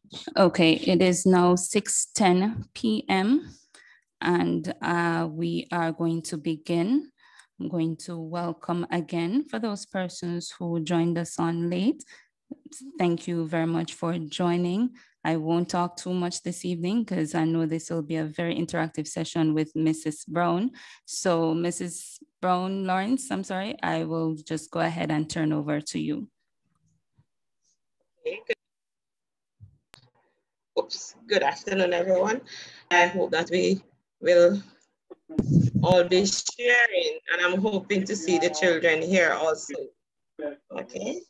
Okay, it is now 6:10 p.m. and we are going to begin. I'm going to welcome again for those persons who joined us on late. Thank you very much for joining. I won't talk too much this evening because I know this will be a very interactive session with Mrs. Brown. So Mrs. Brown Lawrence, I'm sorry, I will just go ahead and turn over to you. Good afternoon, everyone. I hope that we will all be sharing, and I'm hoping to see the children here also. Okay.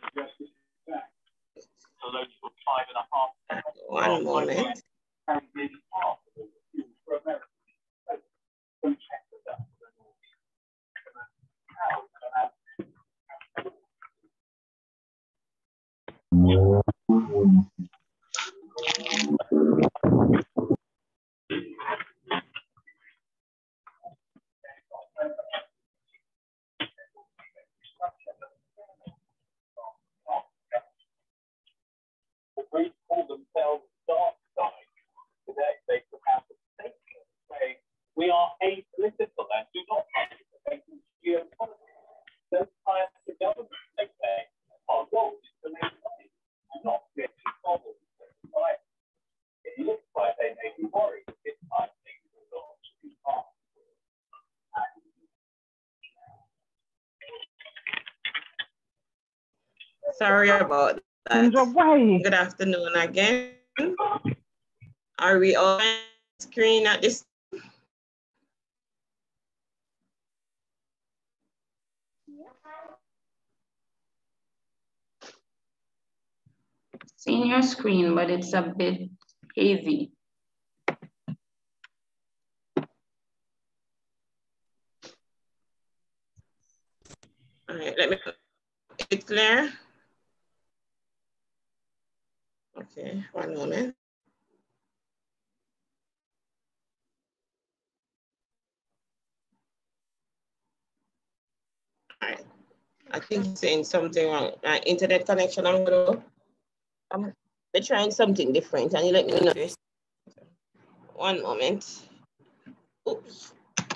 One moment. Call themselves dark side. Today they have the statement saying we are apolitical and do not participate in geopolitics. Those ties to government, they say, our goal is to make money and not get involved in society. It looks like they may be worried this time things will not be fast. Sorry about that. Good afternoon again. Are we on screen at this? Seeing your screen, but it's a bit hazy. All right, let me, it's clear? Okay, one moment. All right, I think it's saying something wrong. My internet connection, I'm trying something different, and you let me know this. One moment. Oops.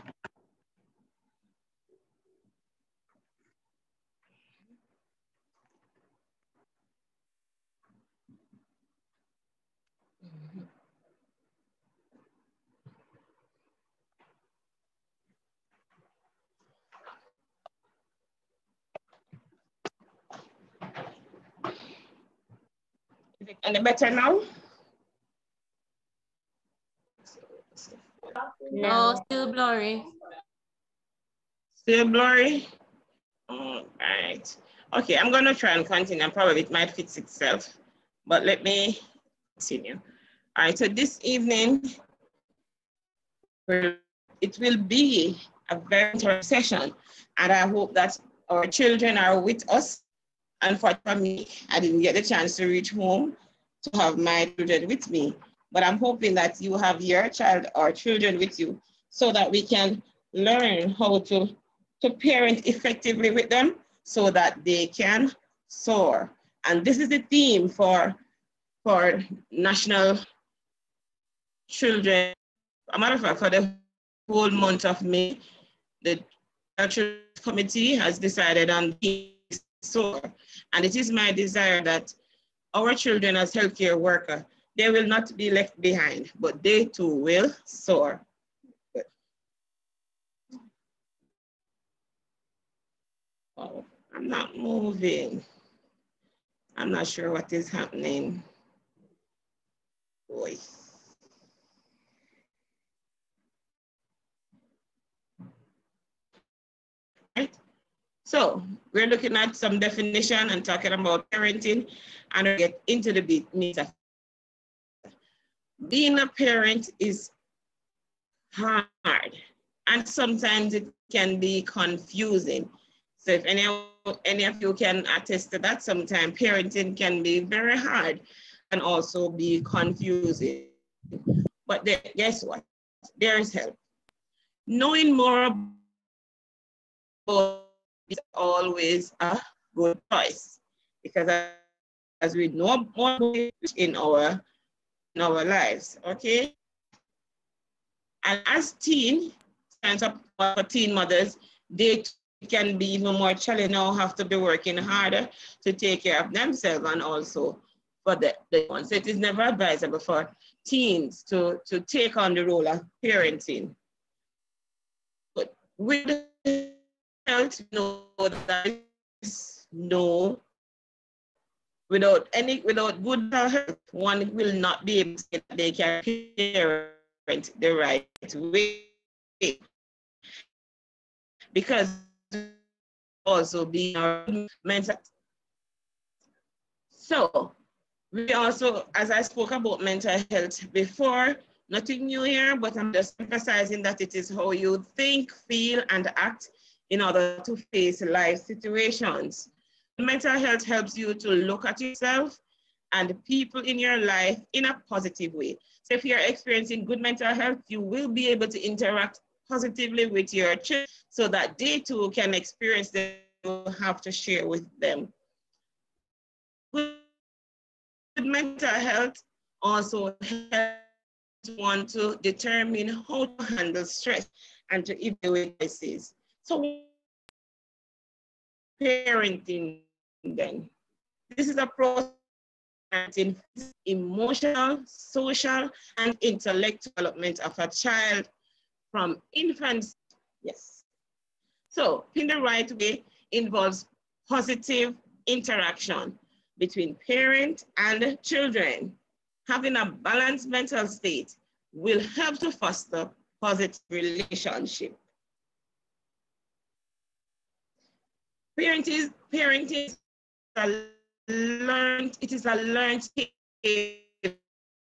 Is it any better now? No, still blurry. Still blurry? All right. Okay, I'm gonna try and continue, and probably it might fix itself, but let me continue. All right, so this evening, it will be a very interesting session, and I hope that our children are with us. And for me, I didn't get the chance to reach home to have my children with me, but I'm hoping that you have your child or children with you so that we can learn how to parent effectively with them so that they can soar. And this is the theme for National Children. As a matter of fact, for the whole month of May, the Children's Committee has decided on soar. And it is my desire that our children as healthcare workers, they will not be left behind, but they too will soar. Oh, I'm not moving. I'm not sure what is happening. Boy. Right? So we're looking at some definition and talking about parenting, and we get into the meat of it. Being a parent is hard, and sometimes it can be confusing. So if any of you can attest to that, sometimes parenting can be very hard and also be confusing. But guess what? There is help. Knowing more about is always a good choice, because as we know more in our lives, okay? And as teen, stands up for teen mothers, they can be even more challenging now, have to be working harder to take care of themselves and also for the ones. So it is never advisable for teens to take on the role of parenting. But with health, know that no, without good health, one will not be able to say that they can parent the right way. Because also being our mental. So we also, as I spoke about mental health before, nothing new here, but I'm just emphasizing that it is how you think, feel, and act in order to face life situations. Mental health helps you to look at yourself and the people in your life in a positive way. So if you're experiencing good mental health, you will be able to interact positively with your children so that they too can experience that you have to share with them. Good mental health also helps one to determine how to handle stress and to evaluate crises. So parenting then. This is a process in emotional, social, and intellectual development of a child from infancy. Yes. So in the right way involves positive interaction between parent and children. Having a balanced mental state will help to foster positive relationship. Parenting is a learned behavior.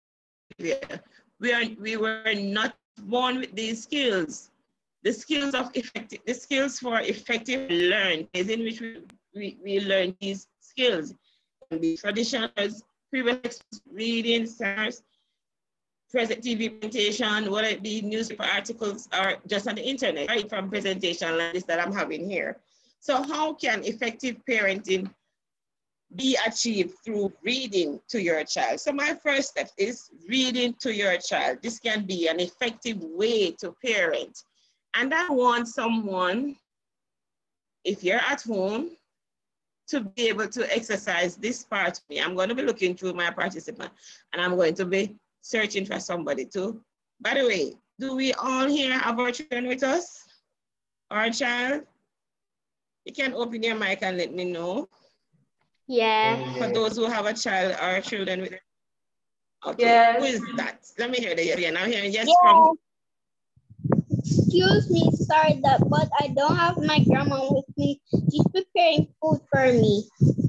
We were not born with these skills. The skills for effective learn is in which we learn these skills. Traditional previous reading, seminars, present TV presentation, whether it be newspaper articles or just on the internet, right, from presentation like this that I'm having here. So how can effective parenting be achieved through reading to your child? So my first step is reading to your child. This can be an effective way to parent. And I want someone, if you're at home, to be able to exercise this part of me. I'm going to be looking through my participant and I'm going to be searching for somebody too. By the way, do we all here have our children with us? Our child? You can open your mic and let me know. Yeah. For those who have a child or children with them. Okay, yes. Who is that? Let me hear the yes. I'm hearing yes, Yeah. from. Excuse me, sorry, but I don't have my grandma with me. She's preparing food for me.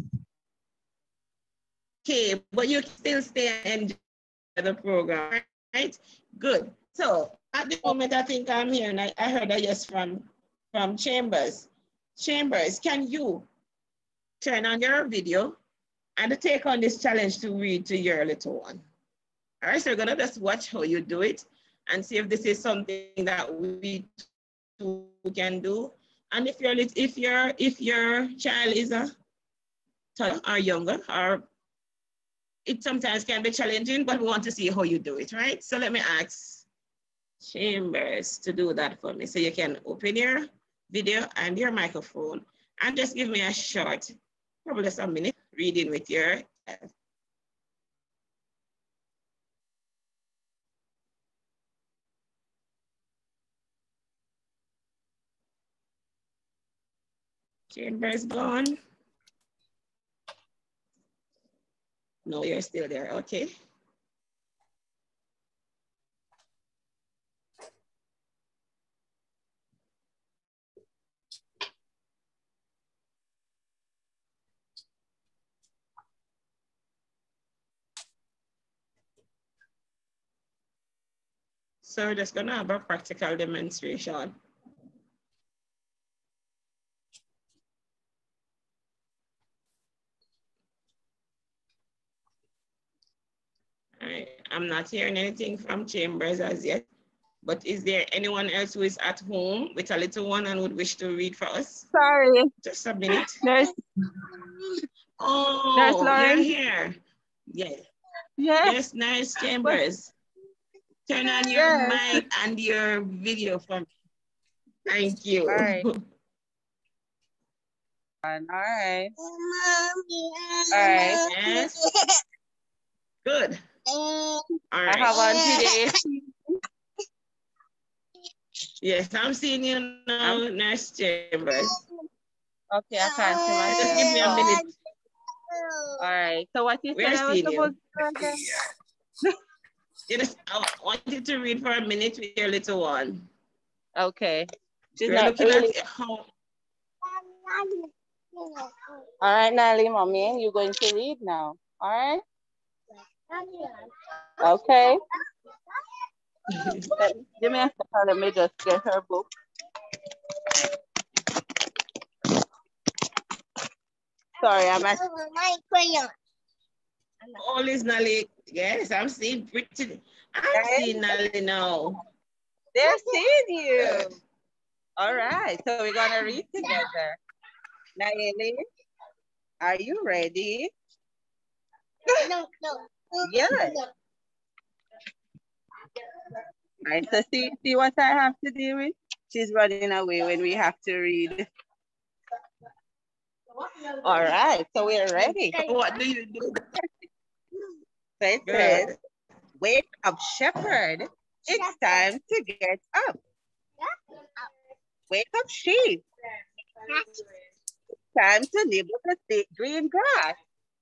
Okay, but you can still stay and enjoy the program, right? Good. So at the moment, I think I'm hearing, I heard a yes from Chambers. Chambers, can you turn on your video and take on this challenge to read to your little one? All right, so we're gonna just watch how you do it and see if this is something that we too can do. And if your child is a toddler or younger, or it sometimes can be challenging, but we want to see how you do it, right? So let me ask Chambers to do that for me. So you can open your video and your microphone and just give me a short, probably just a minute, reading with your child. Chambers gone. No, you're still there, okay. So we're just gonna have a practical demonstration. I'm not hearing anything from Chambers as yet, but is there anyone else who is at home with a little one and would wish to read for us? Sorry. Just a minute. There's Oh, you're Lauren? here. Yeah. Yes. Yes, Nurse Chambers. Turn on your Yes. mic and your video for me. Thank you. All right. All right. All right. Yes. Good. All right. I have on today. Yes, I'm seeing you now, Nurse Chambers. Okay, I can't see myself. Just give me a minute. All right. So what you We're said I was seeing you. supposed to do again? I want you to read for a minute with your little one. Okay. She's We're not looking really. at how. All right, Natalie, mommy, you're going to read now. All right. Okay. Give me a second. Let me just get her book. Sorry, I'm at. All is Nali. Yes, I'm seeing pretty. I'm seeing Nali now. They're seeing you. All right. So we're going to read together. Nayeli, are you ready? No. Yes. All right. So see what I have to deal with? She's running away when we have to read. All right. So we're ready. What do you do? So it says, wake up, shepherd. It's time to get up. Wake up, sheep. It's time to nibble the thick green grass.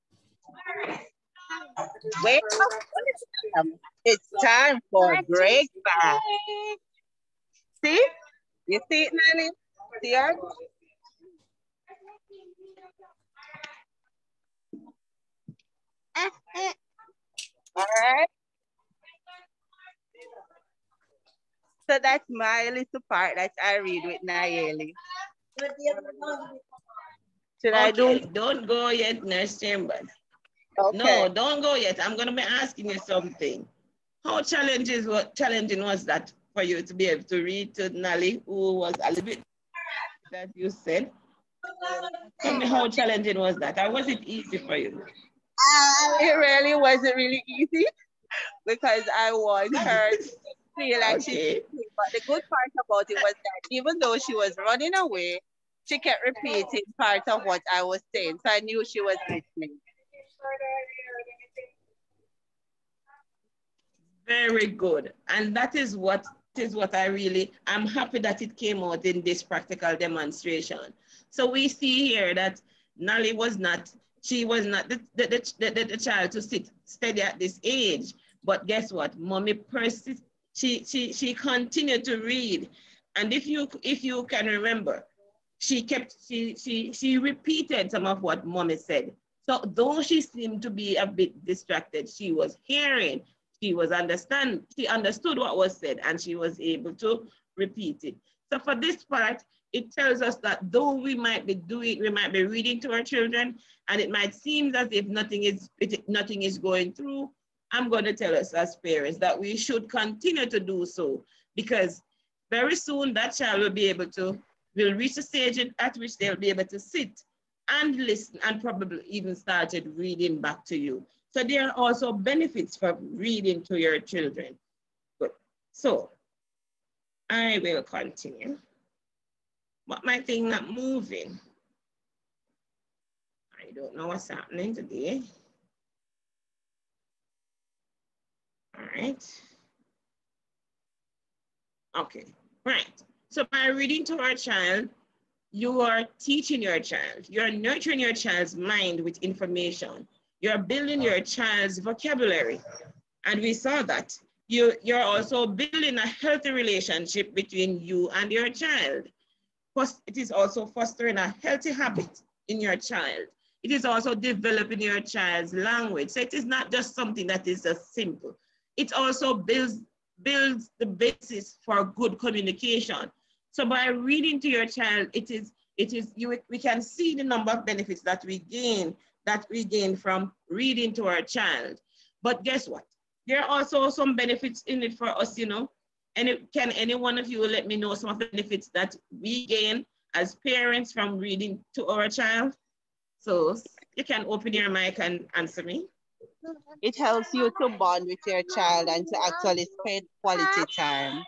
Wake up, wisdom. It's time for breakfast. See? You see it, Nanny? See her? All right. So that's my little part that I read with Nayeli. Should I do? Don't go yet, Nurse Chambers. Okay. No, don't go yet. I'm going to be asking you something. How challenging was that for you to be able to read to Nali, who was a little bit that you said? Tell me how challenging was that? Or was it easy for you? It really wasn't really easy because I want her to feel like she. But the good part about it was that even though she was running away, she kept repeating part of what I was saying. So I knew she was listening. Very good. And that is what I'm happy that it came out in this practical demonstration. So we see here that Nali was not the child to sit steady at this age. But guess what? Mommy persisted. She continued to read. And if you can remember, she repeated some of what Mommy said. So though she seemed to be a bit distracted, she was hearing, she understood what was said, and she was able to repeat it. So for this part, it tells us that though we might be reading to our children, and it might seem as if nothing is going through, I'm going to tell us as parents that we should continue to do so, because very soon that child will reach a stage at which they'll be able to sit and listen and probably even started reading back to you. So there are also benefits for reading to your children. Good. So I will continue. But my thing not moving. I don't know what's happening today. All right. Okay, right. So by reading to our child, you are teaching your child. You're nurturing your child's mind with information. You're building your child's vocabulary. And we saw that. You're also building a healthy relationship between you and your child. It is also fostering a healthy habit in your child. It is also developing your child's language. So it is not just something that is just simple. It also builds the basis for good communication. So by reading to your child, we can see the number of benefits that we gain from reading to our child. But guess what? There are also some benefits in it for us, you know. And can any one of you let me know some of the benefits that we gain as parents from reading to our child? So You can open your mic and answer me. It helps you to bond with your child and to actually spend quality time.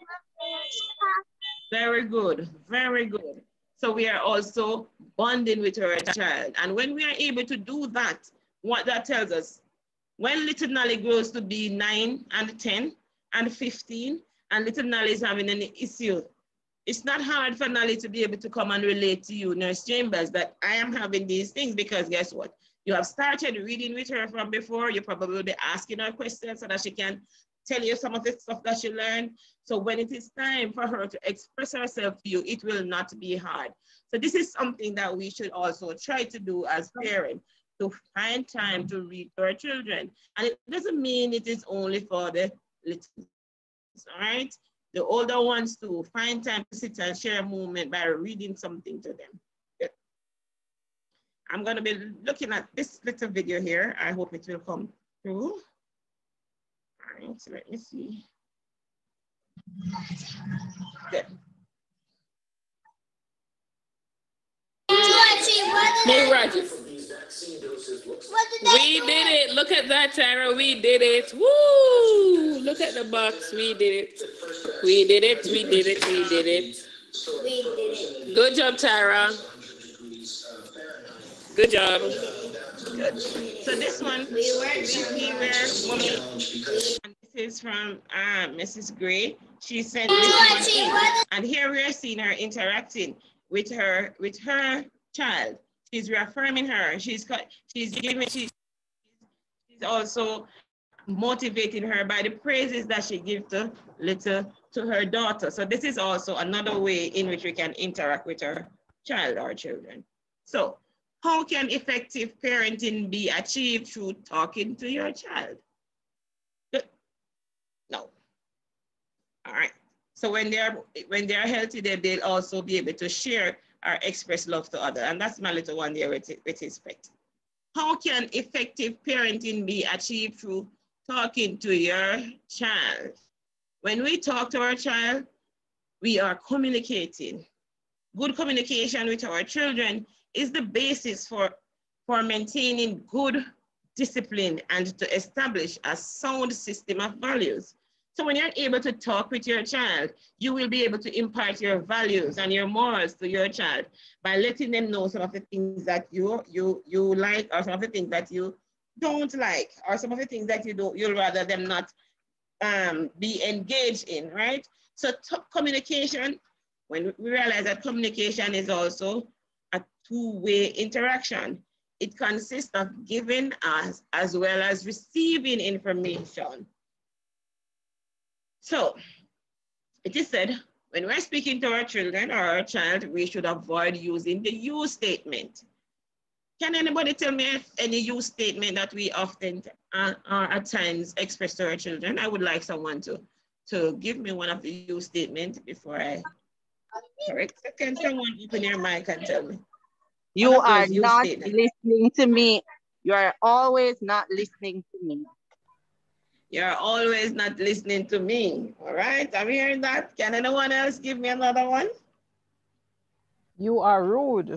Very good, very good. So we are also bonding with our child. And when we are able to do that, what that tells us, when little Nolly grows to be 9 and 10 and 15, and little Nolly is having an issue, it's not hard for Nolly to be able to come and relate to you, Nurse Chambers, that I am having these things, because guess what? You have started reading with her from before. You probably will be asking her questions so that she can tell you some of the stuff that she learned. So when it is time for her to express herself to you, it will not be hard. So this is something that we should also try to do as parents, to find time to read to our children. And it doesn't mean it is only for the little, all right? The older ones too, find time to sit and share a moment by reading something to them. I'm going to be looking at this little video here. I hope it will come through. All right, so let me see. Good. Hey, Roger. We did it. Look at that, Tyra. We did it. Woo! Look at the box. We did it. We did it. We did it. We did it. We did it. Good job, Tyra. Good job. Good. So this one, we were mommy. And this is from Mrs. Gray. She sent this one in. And here we are seeing her interacting with her child. She's reaffirming her. She's also motivating her by the praises that she gives to her daughter. So this is also another way in which we can interact with our child or children. So how can effective parenting be achieved? Through talking to your child? No. All right. So when they're healthy, they'll also be able to share or express love to others. And that's my little one there with his pet. How can effective parenting be achieved? Through talking to your child. When we talk to our child, we are communicating. Good communication with our children is the basis for maintaining good discipline and to establish a sound system of values. So when you're able to talk with your child, you will be able to impart your values and your morals to your child by letting them know some of the things that you like, or some of the things that you don't like, or some of the things that you'll rather them not be engaged in, right? So communication, when we realize that communication is also a two-way interaction, it consists of giving as well as receiving information. So it is said, when we're speaking to our children or our child, we should avoid using the you statement. Can anybody tell me any you statement that we often at times express to our children? I would like someone to give me one of the you statements before I correct. Can someone open your mic and tell me? You are not listening to me. You are always not listening to me. You're always not listening to me. All right, I'm hearing that. Can anyone else give me another one? You are rude.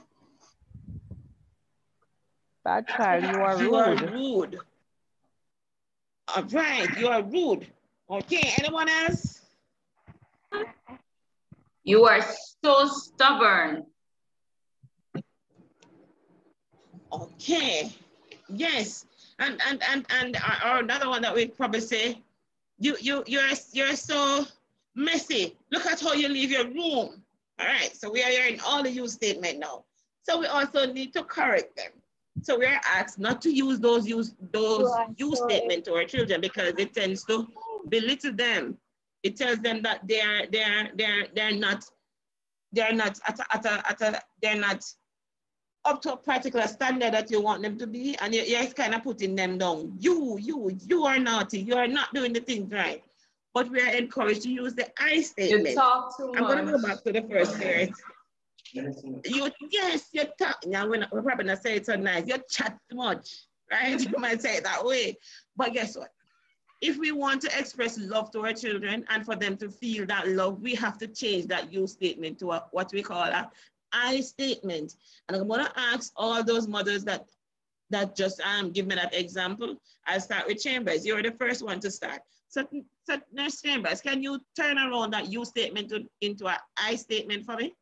Bad child, you are rude. You are rude. All right, you are rude. Okay, anyone else? You are so stubborn. Okay, yes. And or another one that we'd probably say, you're so messy. Look at how you leave your room. All right, so we are hearing all the you statement now. So we also need to correct them. So we are asked not to use those you statement to our children, because it tends to belittle them. It tells them that they're not up to a particular standard that you want them to be, and you're kind of putting them down. You are naughty. You are not doing the things right. But we are encouraged to use the I statement. You talk too much. I'm going to go back to the first part. You talk. Now we're probably not say it so nice. You chat too much, right? You might say it that way. But guess what? If we want to express love to our children and for them to feel that love, we have to change that you statement to what we call a I statement. And I'm going to ask all those mothers that that just give me that example. I'll start with Chambers. You're the first one to start. So Nurse Chambers, can you turn around that you statement into an I statement for me?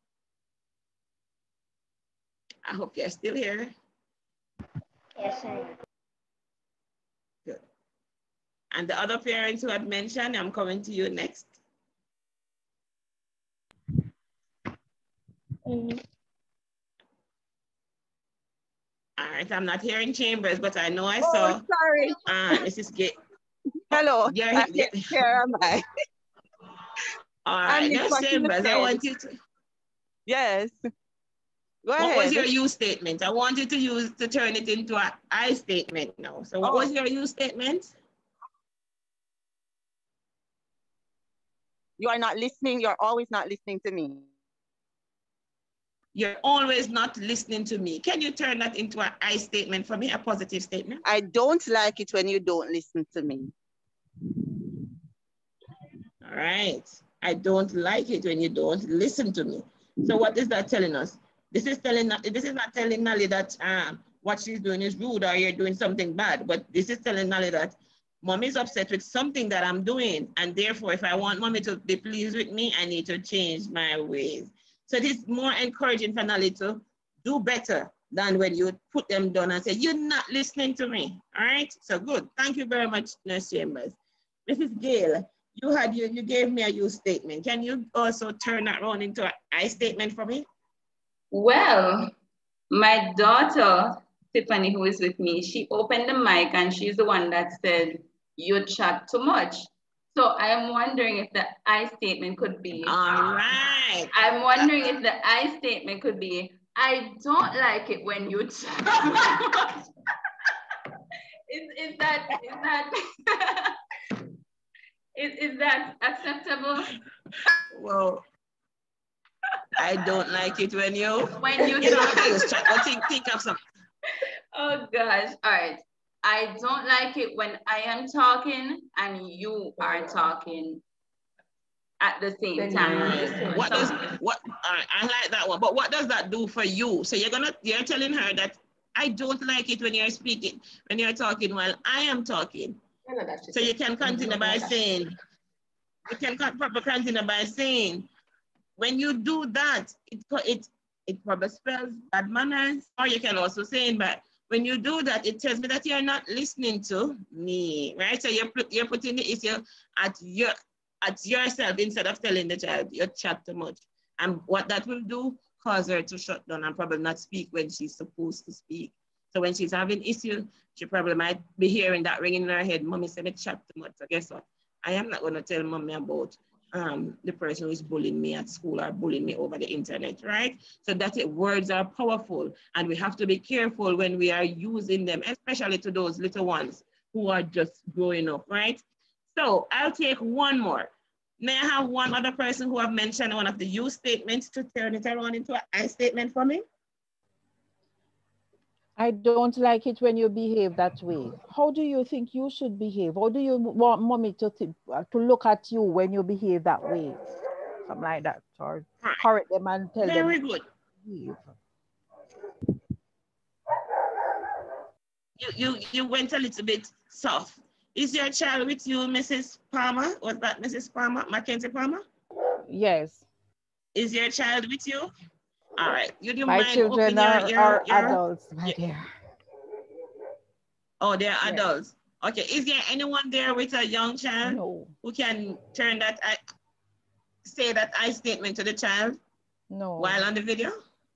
I hope you're still here. Yes, I am. Good. And the other parents who had mentioned, I'm coming to you next. Mm-hmm. All right, I'm not hearing Chambers, but I know I Oh, saw. sorry. Mrs. Gay. Hello. Yeah, Here am I. all right, Nurse Chambers, I want you to. Yes. Go what ahead. was your you statement? I want you to turn it into an I statement now. So what was your you statement? You are not listening. You're always not listening to me. You're always not listening to me. Can you turn that into an I statement for me, a positive statement? I don't like it when you don't listen to me. All right. I don't like it when you don't listen to me. So what is that telling us? This is not telling Nolly that what she's doing is rude or you're doing something bad, but this is telling Nolly that Mommy's upset with something that I'm doing, and therefore if I want Mommy to be pleased with me, I need to change my ways. So it is more encouraging for Nolly to do better than when you put them down and say, you're not listening to me, all right? So good, thank you very much, Nurse Chambers. Mrs. Gale, you gave me a you statement. Can you also turn that around into an I statement for me? Well, my daughter, Tiffany, who is with me, she opened the mic and she's the one that said, you chat too much. So I am wondering if the I statement could be. All right. I'm wondering if the I statement could be, I don't like it when you chat too much. Is that acceptable? Well, I don't like it when you think of something. Oh gosh, all right. I don't like it when I am talking and you are talking at the same time. I like that one, but what does that do for you? So you're telling her that I don't like it when you're speaking, when you're talking while I am talking. So you can continue by saying, when you do that, it probably spells bad manners, or you can also say, but when you do that, it tells me that you're not listening to me, right? So you're putting the issue at yourself instead of telling the child you chat too much. And what that will do, cause her to shut down and probably not speak when she's supposed to speak. So when she's having issue, she probably might be hearing that ringing in her head, Mommy said me chat too much. So guess what? I am not gonna tell Mommy about the person who is bullying me at school or bullying me over the internet, right? So words are powerful and we have to be careful when we are using them, especially to those little ones who are just growing up, right? So I'll take one more. May I have one other person who have mentioned one of the you statements to turn it around into an I statement for me? I don't like it when you behave that way. How do you think you should behave? How do you want Mommy to look at you when you behave that way? Something like that. Or correct them and tell them. Very good. You went a little bit soft. Is your child with you, Mrs. Palmer? Was that Mrs. Palmer, Mackenzie Palmer? Yes. Is your child with you? All right. You do my mind children are adults, my dear. Oh, they're adults. Okay. Is there anyone there with a young child who can turn that say that I statement to the child? No. While on the video?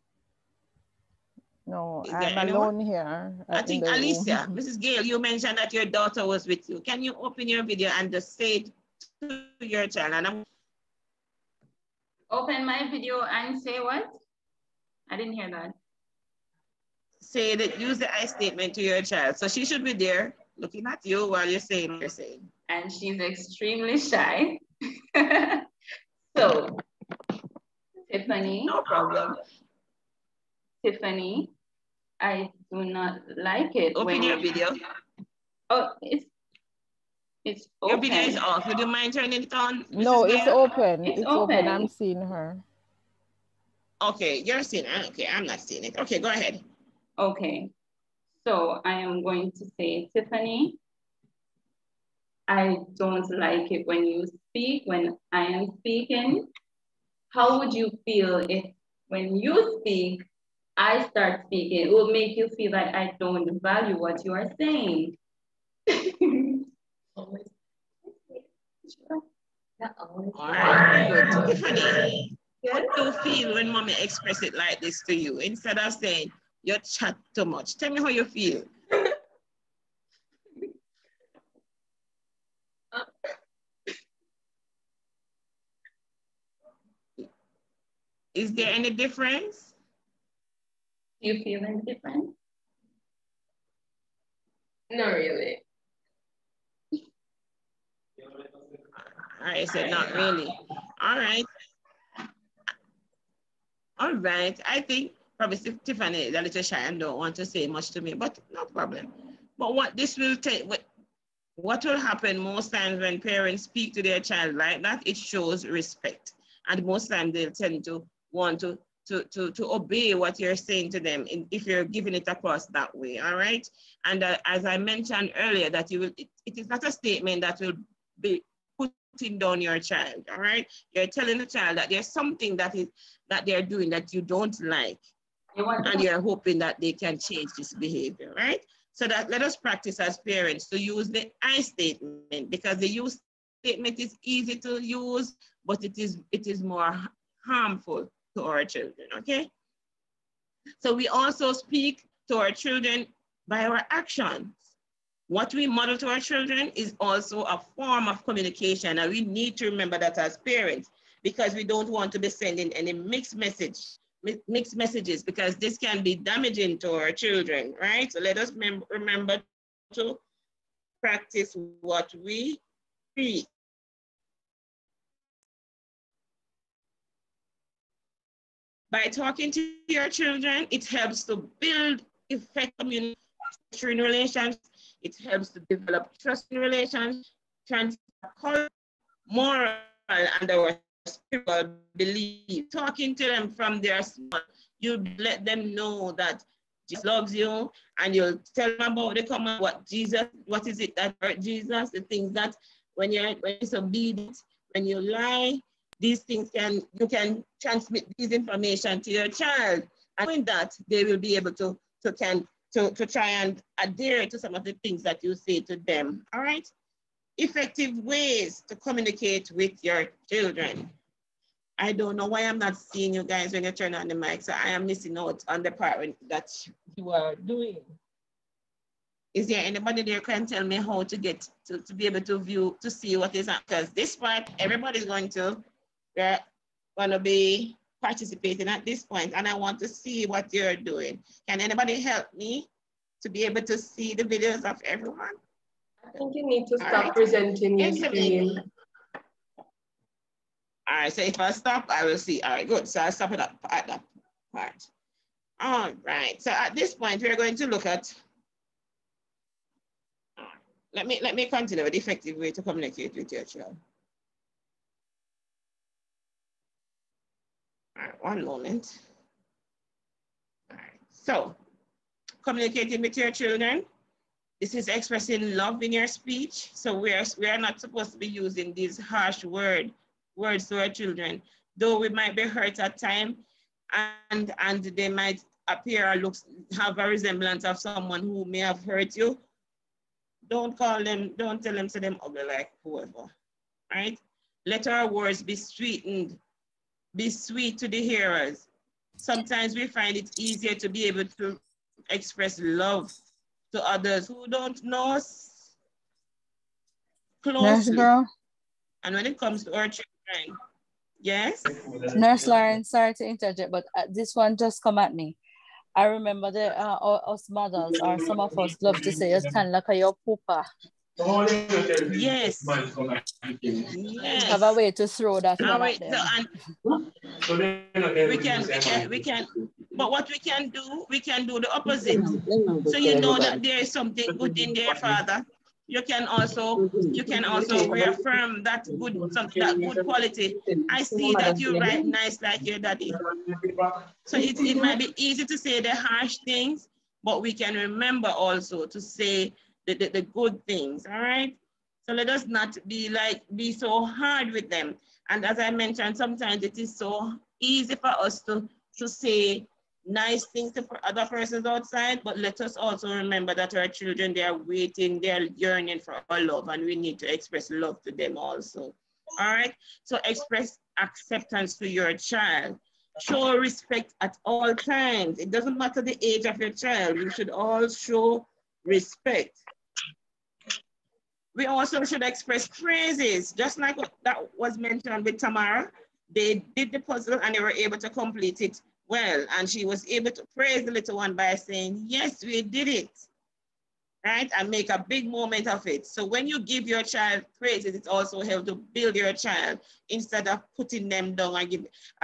No, I'm alone here. I think Alicia, Mrs. Gale, you mentioned that your daughter was with you. Can you open your video and just say it to your child? And open my video and say what? I didn't hear that. Say that, use the I statement to your child. So she should be there looking at you while you're saying what you're saying. And she's extremely shy. So, Tiffany. No problem. Tiffany, I do not like it. Open your video. Oh, it's open. Your video is off. Would you mind turning it on? No, it's open. It's open. I'm seeing her. Okay, you're seeing it. Okay, I'm not seeing it. Okay, go ahead. Okay. So I am going to say, Tiffany, I don't like it when you speak, when I am speaking. How would you feel if when you speak, I start speaking? It will make you feel like I don't value what you are saying. All right, good. Tiffany, what do you feel when mommy express it like this to you? Instead of saying, you chat too much. Tell me how you feel. Is there any difference? Do you feel any different? Not really. I said not really. All right. All right. I think probably Tiffany is a little shy and don't want to say much to me, but no problem. But what this will take, what will happen most times when parents speak to their child like that, it shows respect. And most times they'll tend to want to obey what you're saying to them if you're giving it across that way, all right? And as I mentioned earlier, that it is not a statement that will be putting down your child, all right? You're telling the child that there's something that they're doing that you don't like, and you're hoping that they can change this behavior, right? So that let us practice as parents to use the I statement, because the you statement is easy to use, but it is more harmful to our children, okay? So we also speak to our children by our actions. What we model to our children is also a form of communication, and we need to remember that as parents, because we don't want to be sending any mixed messages, because this can be damaging to our children, right? So let us remember to practice what we speak. By talking to your children, it helps to build effective communication relations. It helps to develop trust in relations, transfer culture, moral, and our spiritual belief. Talking to them from their small, you let them know that Jesus loves you, and you'll tell them about the command, what is it that hurt Jesus, the things that when you're disobedient, when you lie, these things you can transmit these information to your child. And doing that, they will be able to try and adhere to some of the things that you say to them, all right? Effective ways to communicate with your children. I don't know why I'm not seeing you guys when you turn on the mic, so I am missing out on the part that you are doing. Is there anybody there who can tell me how to get to be able to view, to see what is happening? Because this part, everybody's going to be participating at this point, and I want to see what you're doing. Can anybody help me to be able to see the videos of everyone? I think you need to stop presenting your screen. All right, so if I stop, I will see. All right, good. So I'll stop it at that part. All right, so at this point, we're going to look at, let me continue with the effective way to communicate with your child. All right, one moment. All right, so communicating with your children. This is expressing love in your speech. So we are not supposed to be using these harsh words to our children, though we might be hurt at times, and they might appear or have a resemblance of someone who may have hurt you. Don't tell them to them ugly like whoever, right? Let our words be sweetened, be sweet to the hearers. Sometimes we find it easier to be able to express love to others who don't know us closely. Girl. And when it comes to our children, yes? Nurse Lauren, sorry to interject, but this one just come at me. I remember us mothers, or some of us love to say, it's kind of like your poopa. Yes. Yes. Have a way to throw that one at them. We can, but what we can do the opposite. So you know that there is something good in their father. You can also reaffirm that good quality. I see that you write nice like your daddy. So it might be easy to say the harsh things, but we can remember also to say the good things, all right? So let us not be so hard with them. And as I mentioned, sometimes it is so easy for us to say nice things to other persons outside, but let us also remember that our children, they are waiting, they are yearning for our love, and we need to express love to them also. All right, so express acceptance to your child. Show respect at all times. It doesn't matter the age of your child, you should all show respect. We also should express praises, just like that was mentioned with Tamara. They did the puzzle and they were able to complete it well. And she was able to praise the little one by saying, yes, we did it, right? And make a big moment of it. So when you give your child praises, it also helps to build your child instead of putting them down and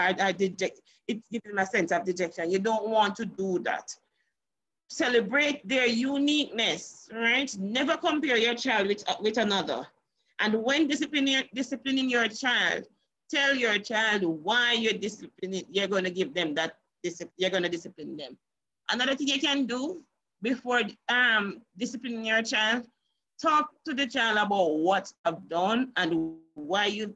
it gives them a sense of dejection. You don't want to do that. Celebrate their uniqueness, right? Never compare your child with another. And when disciplining your child, tell your child why you're going to give them that, you're going to discipline them. Another thing you can do before disciplining your child, talk to the child about what I've done and why you're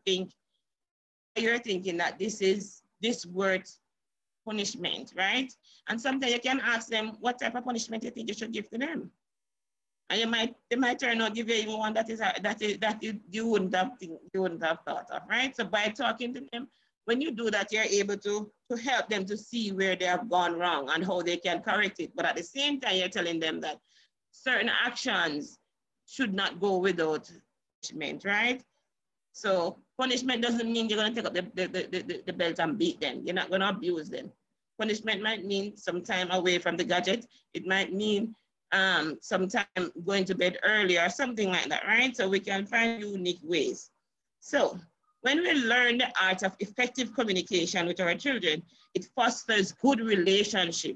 thinking that this worth punishment, right? And sometimes you can ask them what type of punishment you think you should give to them. And they might turn out give you even one that you wouldn't have thought of, right? So by talking to them, when you do that, you're able to help them to see where they have gone wrong and how they can correct it. But at the same time, you're telling them that certain actions should not go without punishment, right? So punishment doesn't mean you're going to take up the belt and beat them. You're not going to abuse them. Punishment might mean some time away from the gadget. It might mean some time going to bed early or something like that, right? So we can find unique ways. So when we learn the art of effective communication with our children, it fosters good relationship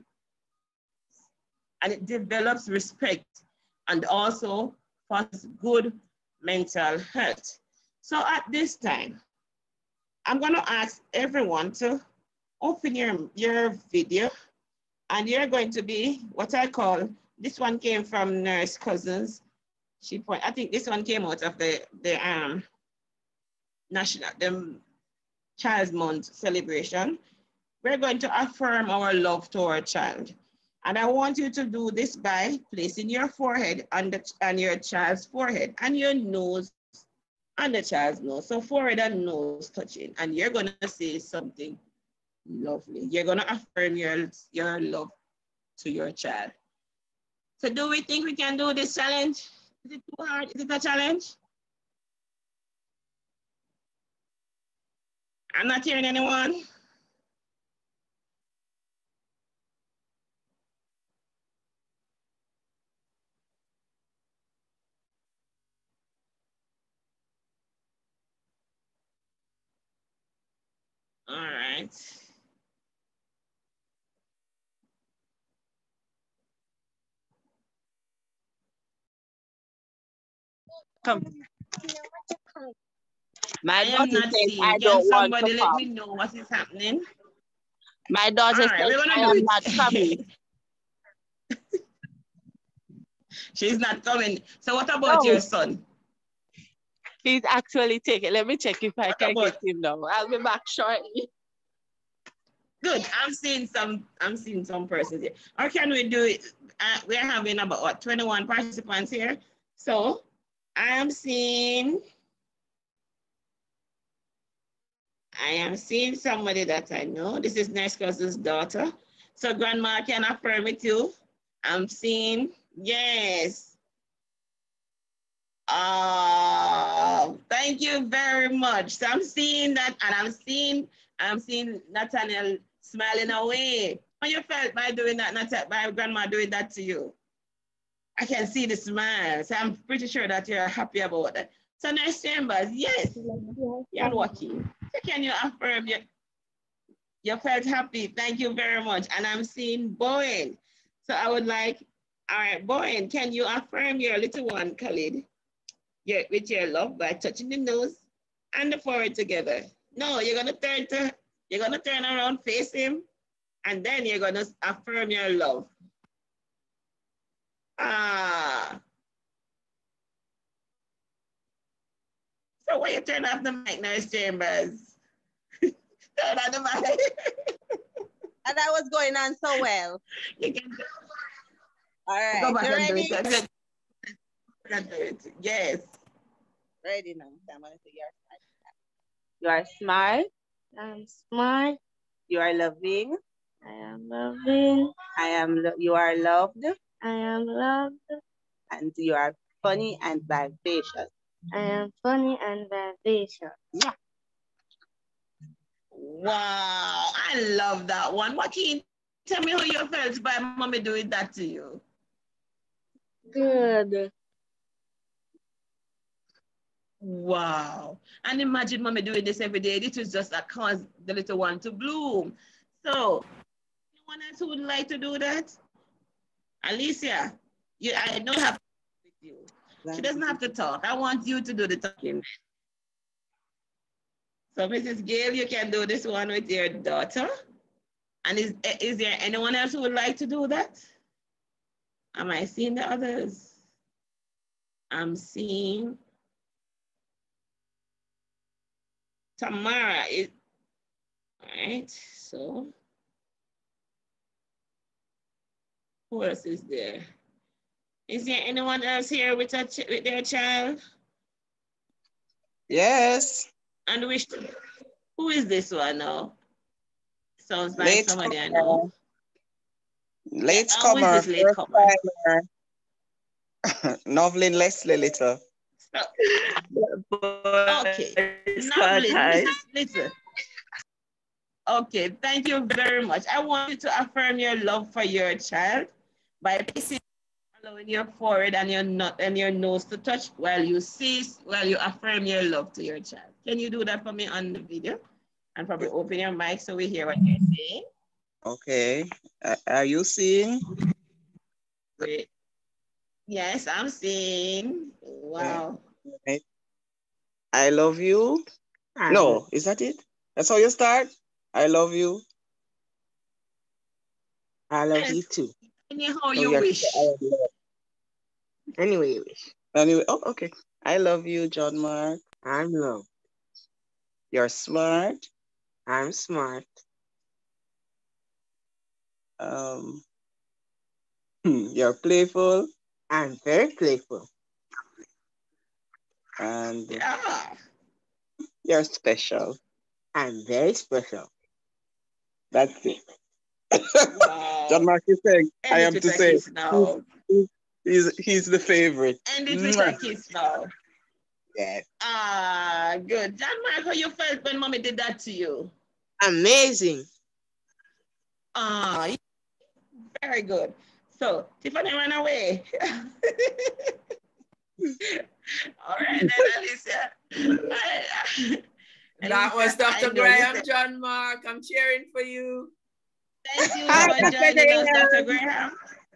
and it develops respect and also fosters good mental health. So at this time, I'm going to ask everyone to open your video, and you're going to be what I call, this one came from Nurse Cousins. I think this one came out of the Child's Month celebration. We're going to affirm our love to our child. And I want you to do this by placing your forehead on your child's forehead and your nose on the child's nose. So forehead and nose touching. And you're going to say something lovely. You're going to affirm your love to your child. So do we think we can do this challenge? Is it too hard? Is it a challenge? I'm not hearing anyone. All right. Come. My daughter says I don't want to come. Somebody let me know what is happening. My daughter says I am not coming. She's not coming. So what about your son? He's actually taking. Let me check if I can get him now. I'll be back shortly. Good. I'm seeing some persons here. Or can we do it? We're having about what, 21 participants here. So I am seeing somebody that I know. This is Nurse Cousin's daughter. So Grandma can affirm it too. I'm seeing, yes. Thank you very much. So I'm seeing that, and I'm seeing Nathaniel smiling away. How you felt by doing that, by Grandma doing that to you? I can see the smile. So I'm pretty sure that you're happy about that. So Nurse Chambers, yes, you're lucky. So can you affirm you felt happy? Thank you very much. And I'm seeing Bowen. So I would like, all right, Bowen, can you affirm your little one, Khalid, with your love by touching the nose and the forehead together? No, you're gonna turn around, face him, and then you're gonna affirm your love. Ah. So why you turn off the mic, Nurse Chambers? Turn on the mic. And I was going on so well. You can All right. go back You and ready? do it. Yes. Ready now. I'm going to say you are smart. I'm smart. You are loving. I am loving. You are loved. I am loved. And you are funny and vivacious. I am funny and vivacious. Yeah. Wow, I love that one. Joaquin, tell me how you felt by mommy doing that to you. Good. Wow. And imagine mommy doing this every day. This is just that cause the little one to bloom. So, anyone else who would like to do that? Alicia, I don't have to with you. She doesn't have to talk. I want you to do the talking. So, Mrs. Gail, you can do this one with your daughter. And is there anyone else who would like to do that? Am I seeing the others? I'm seeing Tamara. All right, so who else is there? Is there anyone else here with their child? Yes. And who is this one now? Sounds like somebody I know. Late comer. Late comer? Novlin Leslie Little. Okay. Novlin Little. Okay, thank you very much. I want you to affirm your love for your child by placing allowing your forehead and your nose to touch while you affirm your love to your child. Can you do that for me on the video? And probably open your mic so we hear what you're saying. Okay. Are you seeing? Wait. Yes, I'm seeing. Wow. Okay. I love you. No, is that it? That's how you start? I love you. I love you too. Anyhow you wish. Anyway you wish. Anyway, oh, okay. I love you, John Mark. I'm loved. You're smart. I'm smart. You're playful. I'm very playful. And you're special. I'm very special. That's it. Wow. John Mark is saying, I am to say, now. He's the favorite. And it with a kiss now. Yes. Good. John Mark, how you felt when mommy did that to you? Amazing. Very good. So, Tiffany ran away. All right, then, Alicia. That was Dr. Graham, John Mark. I'm cheering for you. Thank you for joining us, Dr. Graham.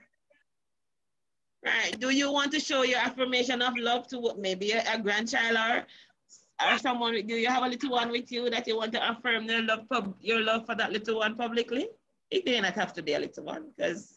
Right. Do you want to show your affirmation of love to maybe a grandchild or someone? Do you have a little one with you that you want to affirm your love for that little one publicly? It may not have to be a little one because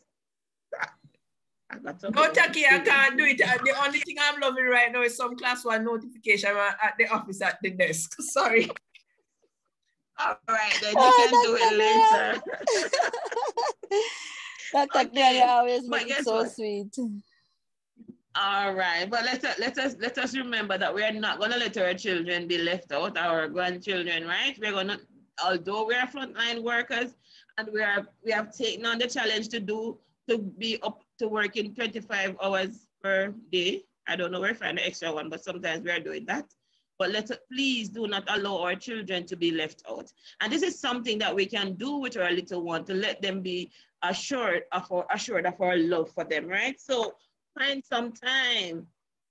no, Taki, I can't do it. The only thing I'm loving right now is some class 1 notification at the office at the desk. Sorry. All right, then you can do it later. Dr. Graham always make it so sweet. All right, but let us remember that we are not going to let our children be left out, our grandchildren, right? We're going to, although we are frontline workers and we have taken on the challenge to be up to working 25 hours per day. I don't know where to find the extra one, but sometimes we are doing that. But please do not allow our children to be left out. And this is something that we can do with our little one to let them be assured of our love for them, right? So find some time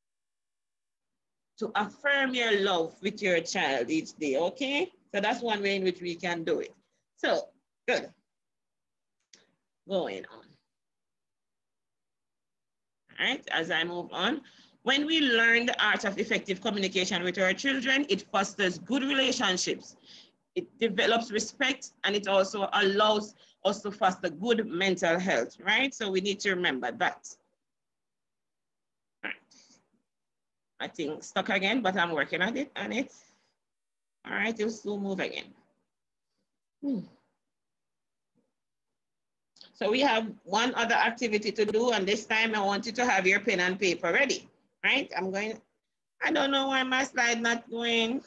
to affirm your love with your child each day, okay? So that's one way in which we can do it. So, good. Going on. All right, as I move on. When we learn the art of effective communication with our children, it fosters good relationships. It develops respect, and it also allows us to foster good mental health, right? So we need to remember that. I think stuck again, but I'm working on it. All right, it'll soon move again. So we have one other activity to do, and this time I want you to have your pen and paper ready, right? I don't know why my slide not going.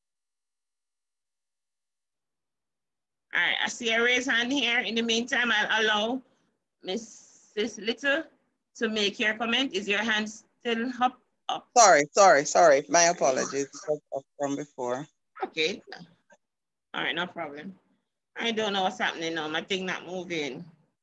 All right, I see a raised hand here. In the meantime, I'll allow Mrs. Little to make your comment. Is your hand still up? Sorry. My apologies. It was up from before. Okay. All right, no problem. I don't know what's happening now. My thing not moving.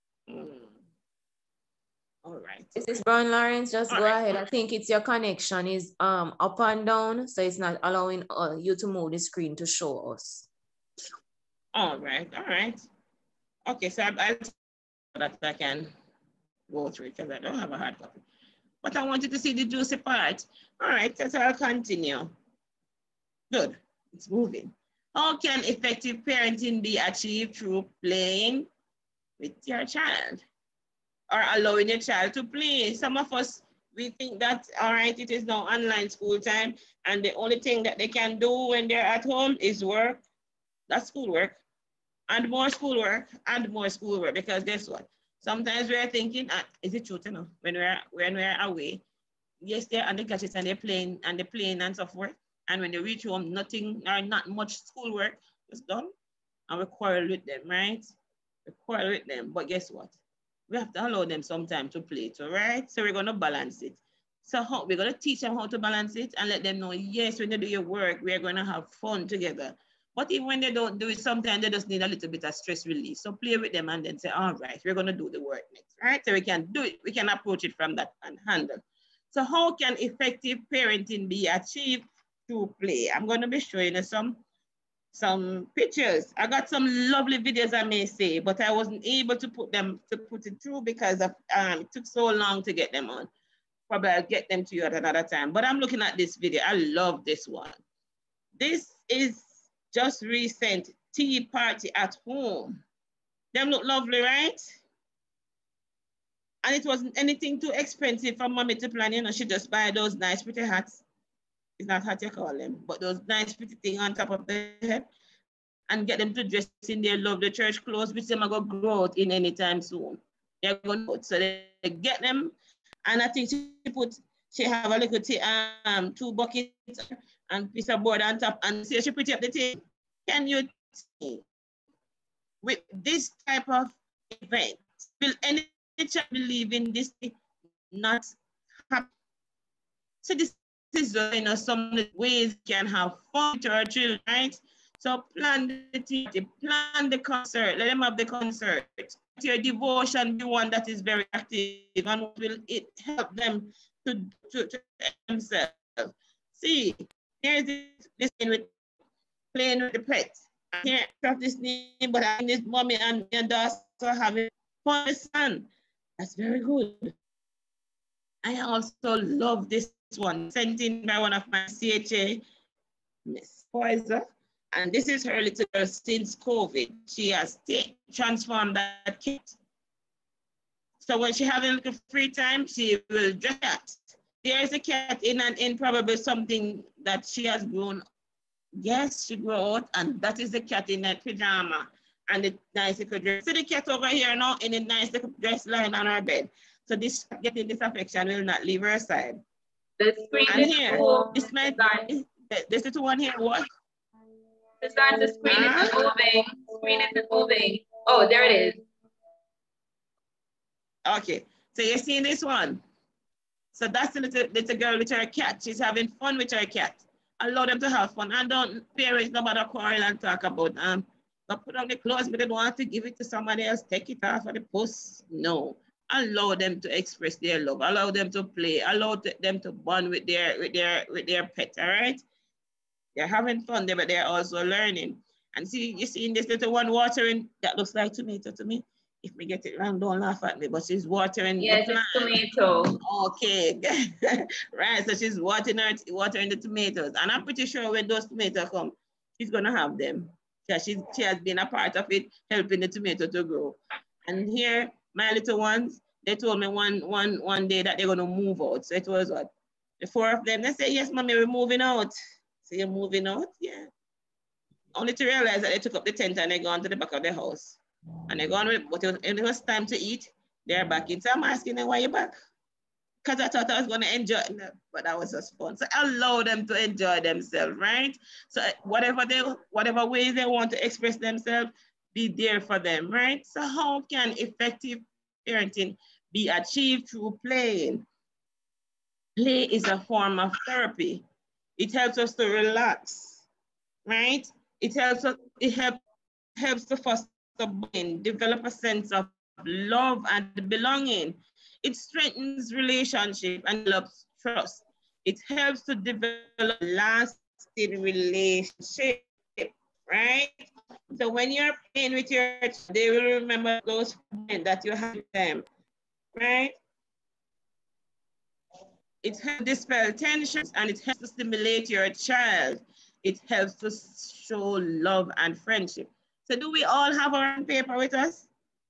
All right. Mrs. Brown Lawrence, just go ahead. I think it's your connection is up and down, so it's not allowing you to move the screen to show us. All right. Okay, so I'll that I can go through it because I don't have a hard copy. But I want you to see the juicy part. All right, so I'll continue. Good, it's moving. How can effective parenting be achieved through playing with your child or allowing your child to play? Some of us, we think that, all right, it is now online school time and the only thing that they can do when they're at home is work. That's schoolwork. And more schoolwork and more schoolwork, because guess what? Sometimes we're thinking, is it true to know? When we're away, yes, they're on the gadgets and they're playing and so forth. And when they reach home, nothing or not much schoolwork is done. And we quarrel with them, right? We quarrel with them, but guess what? We have to allow them some time to play it, all right? So we're gonna balance it. So we're gonna teach them how to balance it and let them know, yes, when they do your work, we're gonna have fun together. But even when they don't do it, sometimes they just need a little bit of stress relief. So play with them and then say, all right, we're going to do the work next, right? So we can do it. We can approach it from that and handle. So how can effective parenting be achieved through play? I'm going to be showing you some pictures. I got some lovely videos, I may say, but I wasn't able to put it through because of, it took so long to get them on. Probably I'll get them to you at another time. But I'm looking at this video. I love this one. This is just recent tea party at home. Them look lovely, right? And it wasn't anything too expensive for mommy to plan. You know, she just buy those nice pretty hats. It's not hat you call them, but those nice pretty things on top of the head and get them to dress in their lovely church clothes, which they're not going to grow out in anytime soon. They're going to put, so they get them. And I think she have a little tea, 2 buckets and piece of board on top, and see she pretty up the table. Can you see with this type of event, will any child believe in this not happen? So this is, you know, some ways you can have fun with our children, right? So plan the tea, plan the concert, let them have the concert. Your devotion be one that is very active and will it help them to themselves. See, here's this thing with playing with the pets. I can't practice name, but I this mommy and daughter having fun with son. That's very good. I also love this one, sent in by one of my CHA, Miss Poiser. And this is her little girl since COVID. She has transformed that kit. So when she having a little free time, she will dress cat. There's a cat in probably something that she has grown. Yes, she grew out, and that is the cat in that pajama and the nice little dress. So the cat over here now in a nice little dress lying on her bed. So this getting this affection will not leave her side. The screen and is here, this little one here, what? The screen isn't moving. Screen isn't moving. Oh, there it is. Okay, so you're seeing this one. So that's the little girl with her cat. She's having fun with her cat. Allow them to have fun. And don't parents no matter quarrel and talk about but put on the clothes, but they don't want to give it to somebody else, take it off of the post. No. Allow them to express their love. Allow them to play. Allow them to bond with their pet. All right. They're having fun there, but they're also learning. And see, you see in this little one watering, that looks like tomato to me. If we get it wrong, don't laugh at me, but she's watering the plant. Yes, tomato. Okay, right, so she's watering the tomatoes. And I'm pretty sure when those tomatoes come, she's gonna have them. Yeah, she has been a part of it, helping the tomato to grow. And here, my little ones, they told me one day that they're gonna move out. So it was what? The four of them, they say, yes, mommy, we're moving out. So you're moving out? Yeah. Only to realize that they took up the tent and they gone to the back of the house. And they gone with, but it was time to eat. They're back in. So I'm asking them, why you back? Because I thought I was going to enjoy it, but that was just fun. So allow them to enjoy themselves, right? So whatever ways they want to express themselves, be there for them, right? So how can effective parenting be achieved through playing? Play is a form of therapy. It helps us to relax, right? It helps to foster bonding, develop a sense of love and belonging. It strengthens relationship and develops trust. It helps to develop lasting relationship, right? So when you're playing with your child, they will remember those moments that you have with them, right? It helps dispel tensions and it helps to stimulate your child. It helps to show love and friendship. So do we all have our paper with us?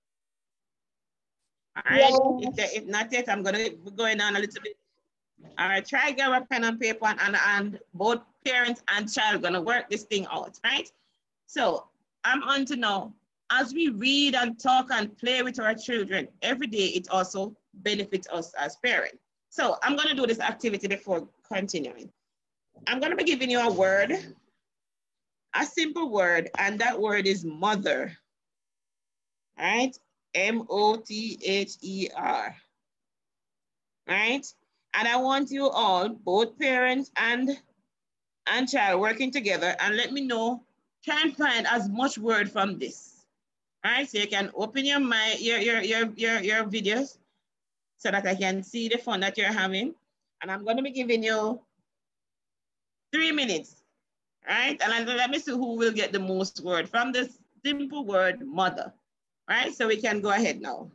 All right, yes. If not yet, I'm gonna be going on a little bit. All right, try get a pen and paper and both parents and child gonna work this thing out, right? So I'm on to now, as we read and talk and play with our children every day, it also benefits us as parents. So I'm gonna do this activity before continuing. I'm gonna be giving you a word, a simple word, and that word is mother, all right? M-O-T-H-E-R, right? And I want you all, both parents and child, working together and let me know, try and find as much word from this. All right, so you can open your videos so that I can see the fun that you're having. And I'm gonna be giving you 3 minutes, right? And let me see who will get the most word from this simple word, mother, right? So we can go ahead now.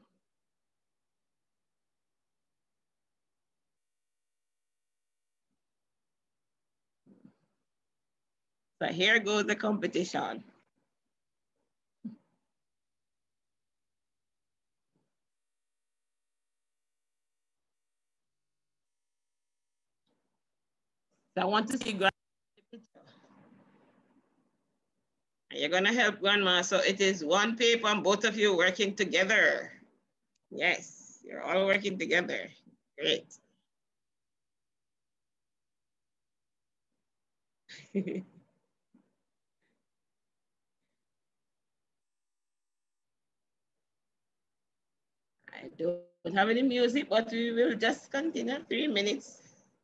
So here goes the competition. So I want to see grandma. You're gonna help grandma. So it is one paper and both of you working together. Yes, you're all working together. Great. I don't have any music, but we will just continue 3 minutes.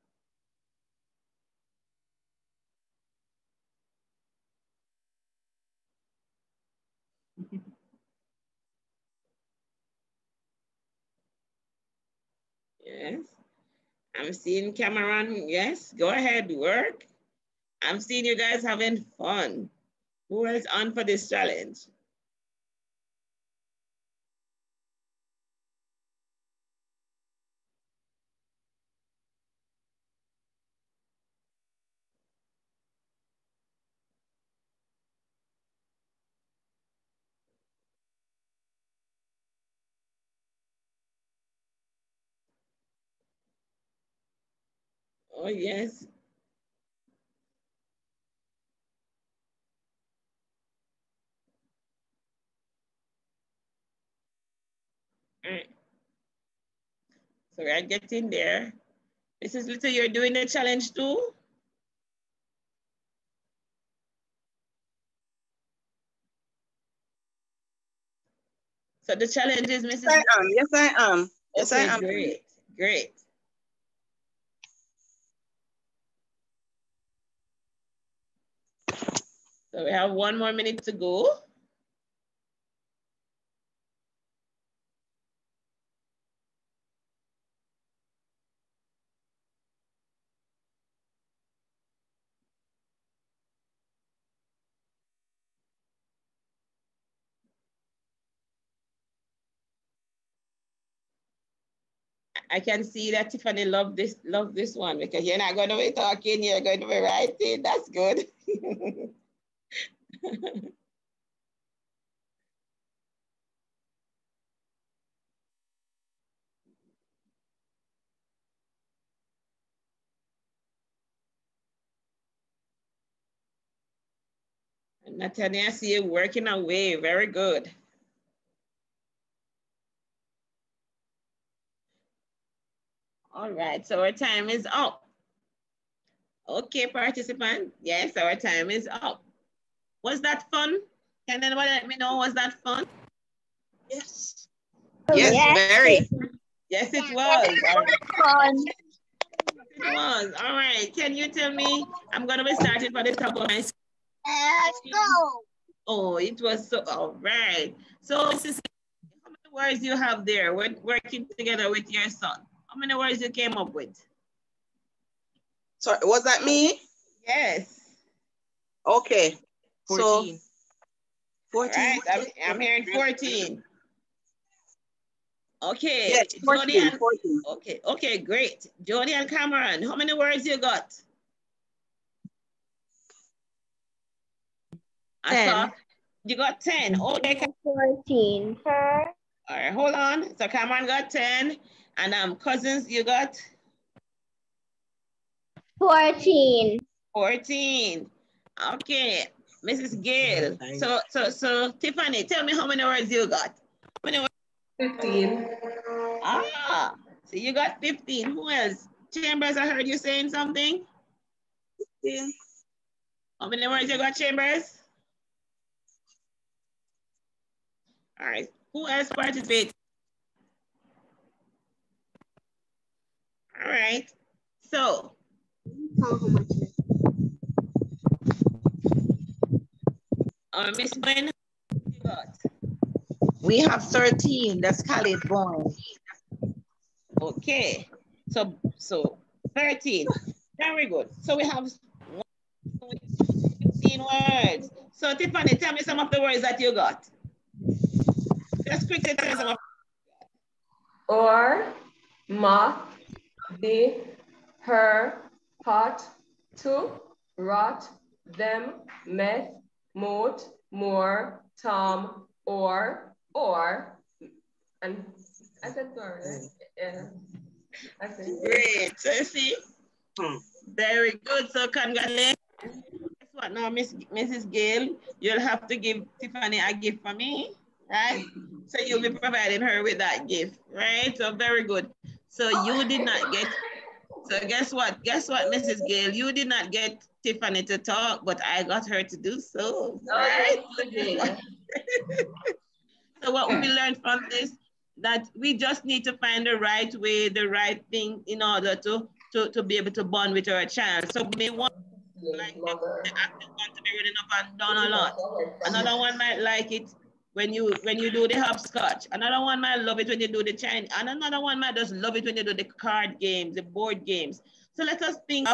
Yes, I'm seeing Cameron. Yes, go ahead, work. I'm seeing you guys having fun. Who is on for this challenge? Oh, yes. All right. So we are getting there. Mrs. Little, you're doing the challenge too? So the challenge is Mrs. Yes, I am. Yes, I am. Yes, okay, I am. Great, great. So we have 1 more minute to go. I can see that Tiffany love this one because you're not going to be talking, you're going to be writing. That's good. Nathaniel, I see you working away. Very good. All right, so our time is up. Okay, participant. Yes, our time is up. Was that fun? Can anybody let me know, was that fun? Yes. Yes, very. Yes, it was. Fun. It was. All right. Can you tell me? I'm going to be starting from the top of my screen. Let's go. Oh, it was so, all right. So, Mrs. How many words you have there when working together with your son? How many words you came up with? Sorry, was that me? Yes. Okay. 14. So, 14. Right, I'm hearing 14. Okay, yes, 14, Jody and 14. Okay, great. Jody and Cameron, how many words you got? 10. You got 10. Okay. 14. All right, hold on. So Cameron got 10. And Cousins, you got? 14. 14. Okay, Mrs. Gail. So Tiffany, tell me how many words you got? How many words? 15. Ah, so you got 15. Who else? Chambers, I heard you saying something. 15. How many words you got, Chambers? All right. Who else participates? All right. So. Miss Gwen, you got? We have 13. That's Khalid born. Okay. So 13. Very good. So we have 15 words. So Tiffany, tell me some of the words that you got. Just quickly tell me some of. Or, moth, be, her, hot, to, rot, them, meth, moat, more, Tom, or, and I said yeah. Great. So you see, very good. So congratulations. Guess what now, Mrs. Gail, you'll have to give Tiffany a gift for me, right? So you'll be providing her with that gift, right? So very good. So you did not get, so guess what, Mrs. Gail, you did not get Tiffany to talk, but I got her to do so, right? So what we learned from this, that we just need to find the right way, the right thing in order to be able to bond with our child. So maybe one like the active one to be running up and down a lot. Another one might like it when you do the hopscotch. Another one might love it when you do the Chinese. And another one might just love it when you do the card games, the board games. So let us think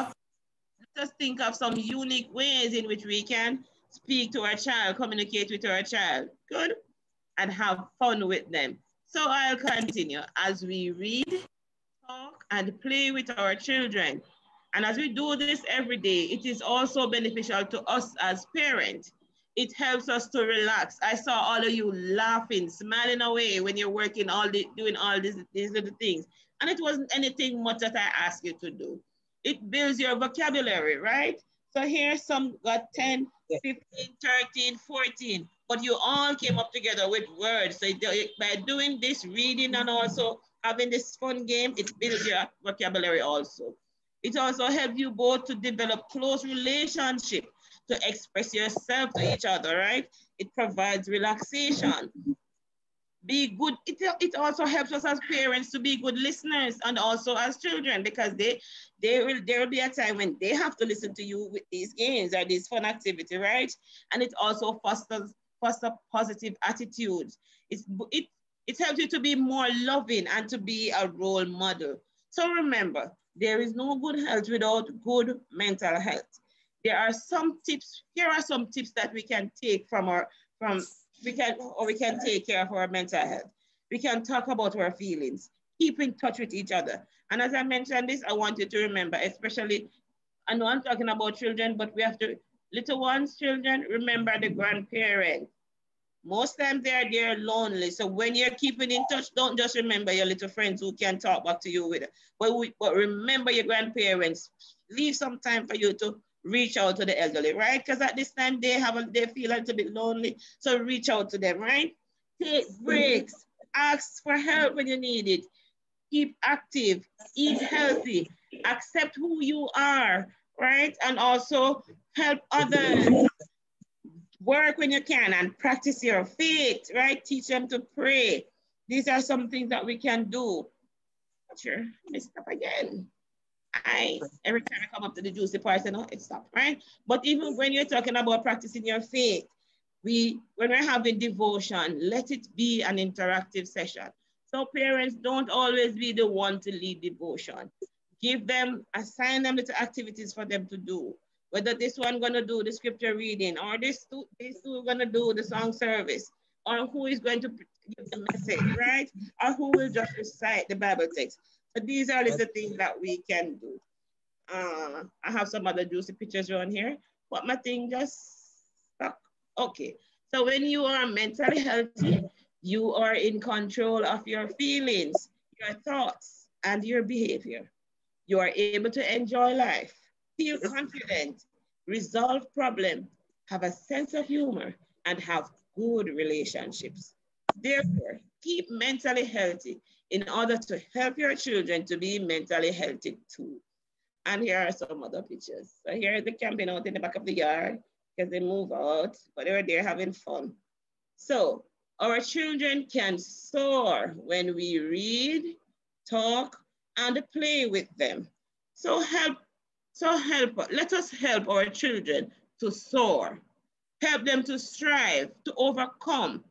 of some unique ways in which we can speak to our child, communicate with our child. Good. And have fun with them. So I'll continue as we read, talk, and play with our children. And as we do this every day, it is also beneficial to us as parents. It helps us to relax. I saw all of you laughing, smiling away when you're working doing all these little things. And it wasn't anything much that I asked you to do. It builds your vocabulary, right? So here some got 10, 15, 13, 14. But you all came up together with words. So by doing this, reading and also having this fun game, it builds your vocabulary also. It also helps you both to develop close relationship, to express yourself to each other, right? It provides relaxation. Be good. It also helps us as parents to be good listeners and also as children, because there will be a time when they have to listen to you with these games or this fun activity, right? And it also fosters positive attitudes. It helps you to be more loving and to be a role model. So remember, there is no good health without good mental health. There are some tips. Here are some tips that we can take we can take care of our mental health. We can talk about our feelings, keep in touch with each other. And as I mentioned this, I want you to remember, especially, I know I'm talking about children, but we have to, little ones, children, remember the grandparent. Most times they're lonely. So when you're keeping in touch, don't just remember your little friends who can talk back to you with it. But remember your grandparents. Leave some time for you to reach out to the elderly, right? Because at this time they feel a little bit lonely. So reach out to them, right? Take breaks, ask for help when you need it. Keep active, eat healthy, accept who you are, right? And also help others. Work when you can and practice your faith, right? Teach them to pray. These are some things that we can do. Sure, messed up again. Every time I come up to the juicy part, you know, it stopped, right? But even when you're talking about practicing your faith, when we're having devotion, let it be an interactive session. So parents, don't always be the one to lead devotion. Assign them little activities for them to do. Whether this one gonna do the scripture reading, or these two gonna do the song service, or who is going to give the message, right? Or who will just recite the Bible text. So these are the things that we can do. I have some other juicy pictures around here, but my thing just stuck. Okay, so when you are mentally healthy, you are in control of your feelings, your thoughts, and your behavior. You are able to enjoy life, feel confident, resolve problems, have a sense of humor, and have good relationships. Therefore, keep mentally healthy in order to help your children to be mentally healthy too. And here are some other pictures. So here is the camping out in the back of the yard because they move out, but they were there having fun. So our children can soar when we read, talk, and play with them. So let us help our children to soar, help them to strive, to overcome,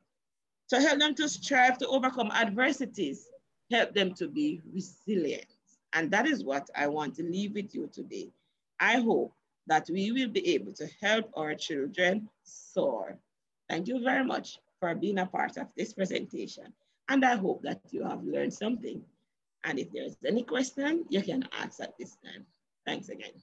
adversities, help them to be resilient. And that is what I want to leave with you today. I hope that we will be able to help our children soar. Thank you very much for being a part of this presentation. And I hope that you have learned something. And if there's any question, you can ask at this time. Thanks again.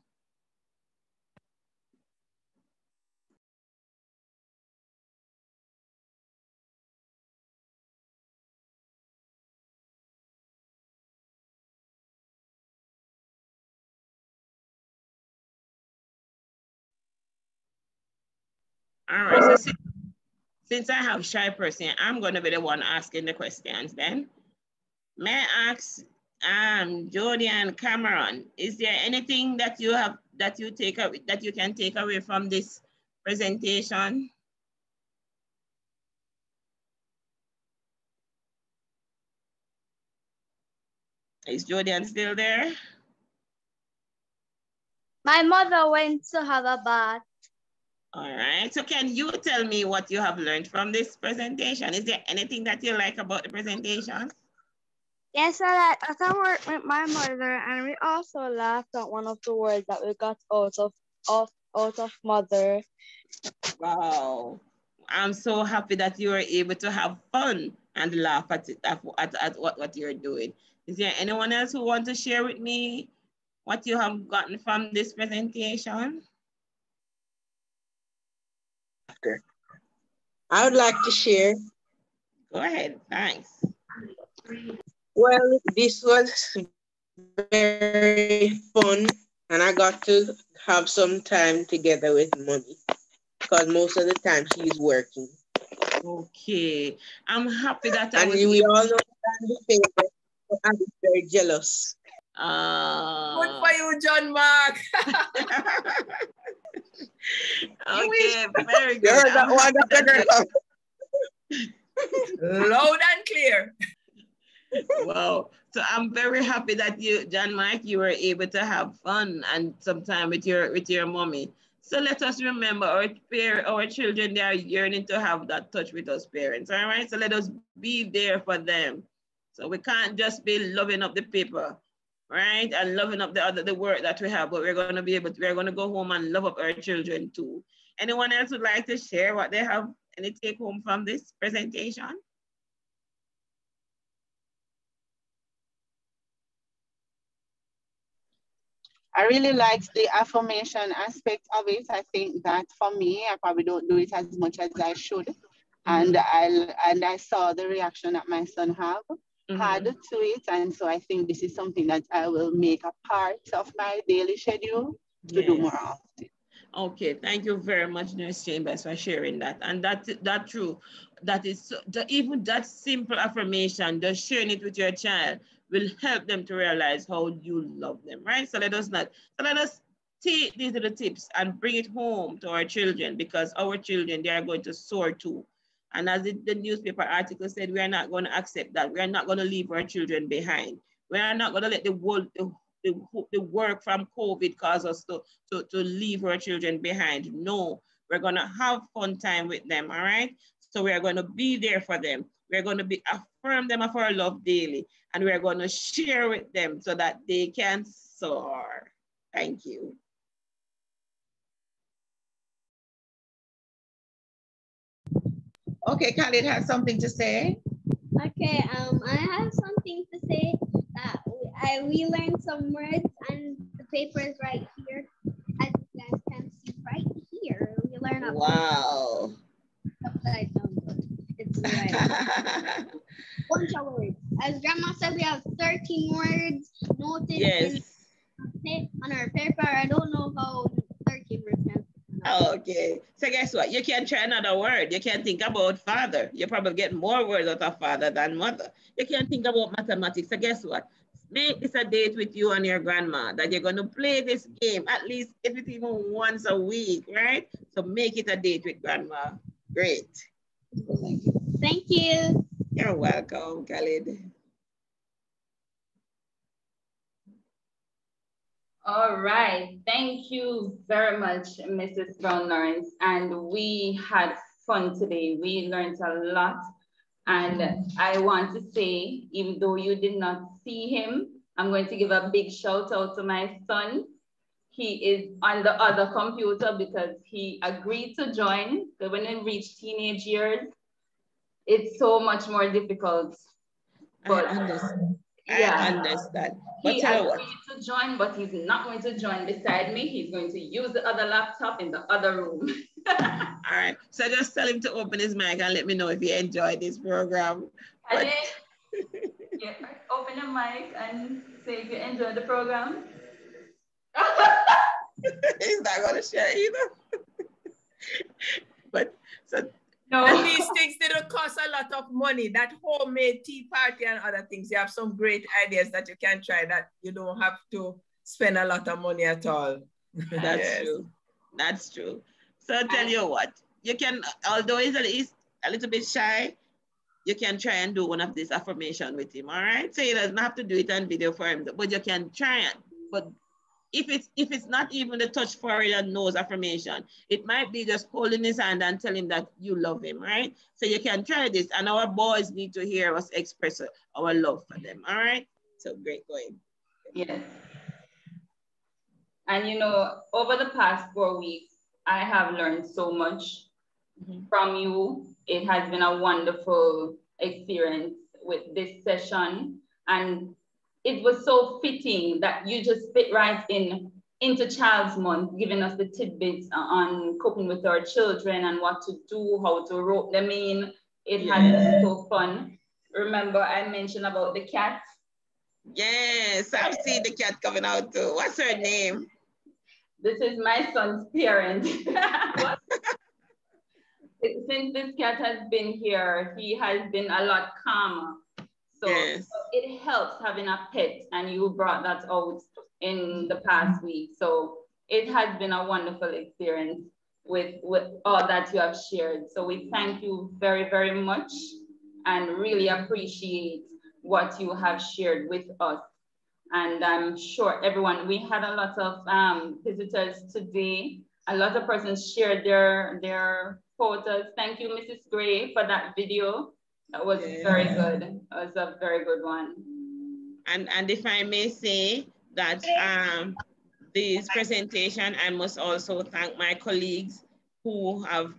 All right, so since I have shy person, I'm going to be the one asking the questions then. May I ask Jody and Cameron, is there anything that you can take away from this presentation? Is Jodian still there? My mother went to have a bath. All right, so can you tell me what you have learned from this presentation? Is there anything that you like about the presentation? Yes, I can work with my mother, and we also laughed at one of the words that we got out of mother. Wow, I'm so happy that you were able to have fun and laugh at what you're doing. Is there anyone else who wants to share with me what you have gotten from this presentation? I would like to share. Go ahead, thanks. Well, this was very fun, and I got to have some time together with Mommy because most of the time she's working. Okay, I'm happy that and we all know that I'm the favorite, so I'm very jealous. Good for you, John Mark. Okay, very good. You heard that one, Dr. Loud and clear. Wow. So I'm very happy that you, John Mark, you were able to have fun and some time with your mommy. So let us remember our children, they are yearning to have that touch with us parents. All right. So let us be there for them. So we can't just be loving up the paper, right? And loving up the work that we have, but we're going to go home and love up our children too. Anyone else would like to share what they have, any take home from this presentation? I really liked the affirmation aspect of it. I think that for me, I probably don't do it as much as I should. And I saw the reaction that my son had to it. And so I think this is something that I will make a part of my daily schedule to do more often. Okay, thank you very much, Nurse Chambers, for sharing that. And that's true. That is even that simple affirmation, just sharing it with your child, will help them to realize how you love them, right? So let us take these little tips and bring it home to our children, because our children, they are going to soar too. And as the newspaper article said, we are not going to accept that. We are not going to leave our children behind. We are not going to let the work from COVID cause us to leave our children behind. No, we're going to have fun time with them, all right? So we are going to be there for them. We're going to affirm them of our love daily, and we're going to share with them so that they can soar. Thank you. Okay, Khalid has something to say. Okay, I have something to say. We learned some words, and the paper is right here. As you guys can see right here, we learn a wow. Upside down. It's right. Bunch of words. As Grandma said, we have 13 words noted on our paper. I don't know how 13 words can. Okay, so guess what? You can try another word. You can think about father. You probably get more words out of father than mother. You can think about mathematics. So guess what? Make this a date with you and your grandma that you're going to play this game at least if it's even once a week, right? So make it a date with grandma. Great. Thank you. You're welcome, Khalid. All right, thank you very much, Mrs. Brown Lawrence. And we had fun today. We learned a lot. And I want to say, even though you did not see him, I'm going to give a big shout out to my son. He is on the other computer because he agreed to join. So when he reached teenage years, it's so much more difficult. But I understand. But he agreed to join, but he's not going to join beside me. He's going to use the other laptop in the other room. All right. So just tell him to open his mic and let me know if he enjoyed this program. Yeah, open your mic and say if you enjoyed the program. He's not going to share either. But so. No. And these things, they don't cost a lot of money. That homemade tea party and other things, you have some great ideas that you can try that you don't have to spend a lot of money at all. That's true. That's true. So I'll tell you what, you can, although he's a little bit shy, you can try and do one of these affirmation with him, all right? So he doesn't have to do it on video for him, but you can try it. But if it's not even the touch forehead and nose affirmation, it might be just holding his hand and telling him that you love him, right? So you can try this, and our boys need to hear us express our love for them, all right? So great, go ahead. Yes. And you know, over the past 4 weeks, I have learned so much from you. It has been a wonderful experience with this session. And it was so fitting that you just fit right into Child's Month, giving us the tidbits on coping with our children and what to do, how to rope them in. It has been so fun. Remember, I mentioned about the cat. Yes, I've seen the cat coming out too. What's her name? This is my son's parent. Since this cat has been here, he has been a lot calmer. So it helps having a pet, and you brought that out in the past week. So it has been a wonderful experience with all that you have shared. So we thank you very, very much and really appreciate what you have shared with us. And I'm sure everyone, we had a lot of visitors today. A lot of persons shared their photos. Thank you, Mrs. Gray, for that video. That was very good. It was a very good one. And if I may say that this presentation, I must also thank my colleagues who have,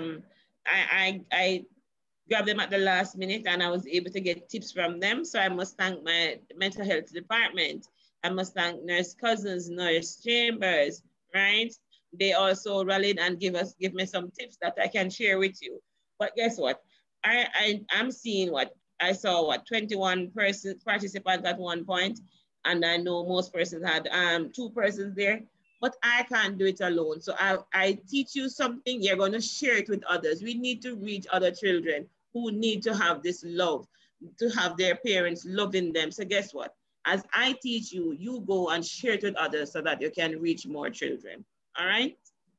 I grabbed them at the last minute and I was able to get tips from them. So I must thank my mental health department. I must thank Nurse Cousins, Nurse Chambers, right? They also rallied and give me some tips that I can share with you. But guess what? I'm seeing I saw 21 participants at one point, and I know most persons had 2 persons there but I can't do it alone. So I teach you something, you're going to share it with others. We need to reach other children who need to have this love, to have their parents loving them. So guess what? As I teach you, you go and share it with others so that you can reach more children. All right?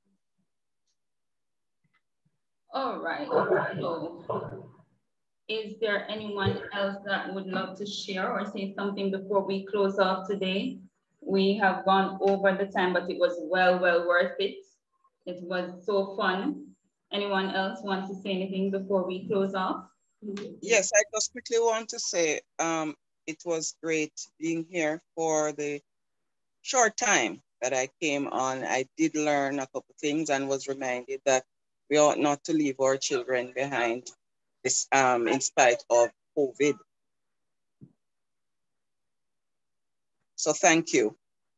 All right. So, is there anyone else that would love to share or say something before we close off today? We have gone over the time, but it was well worth it. It was so fun. Anyone else want to say anything before we close off? Yes, I just quickly want to say it was great being here for the short time that I came on. I did learn a couple things and was reminded that we ought not to leave our children behind this, in spite of COVID. So thank you.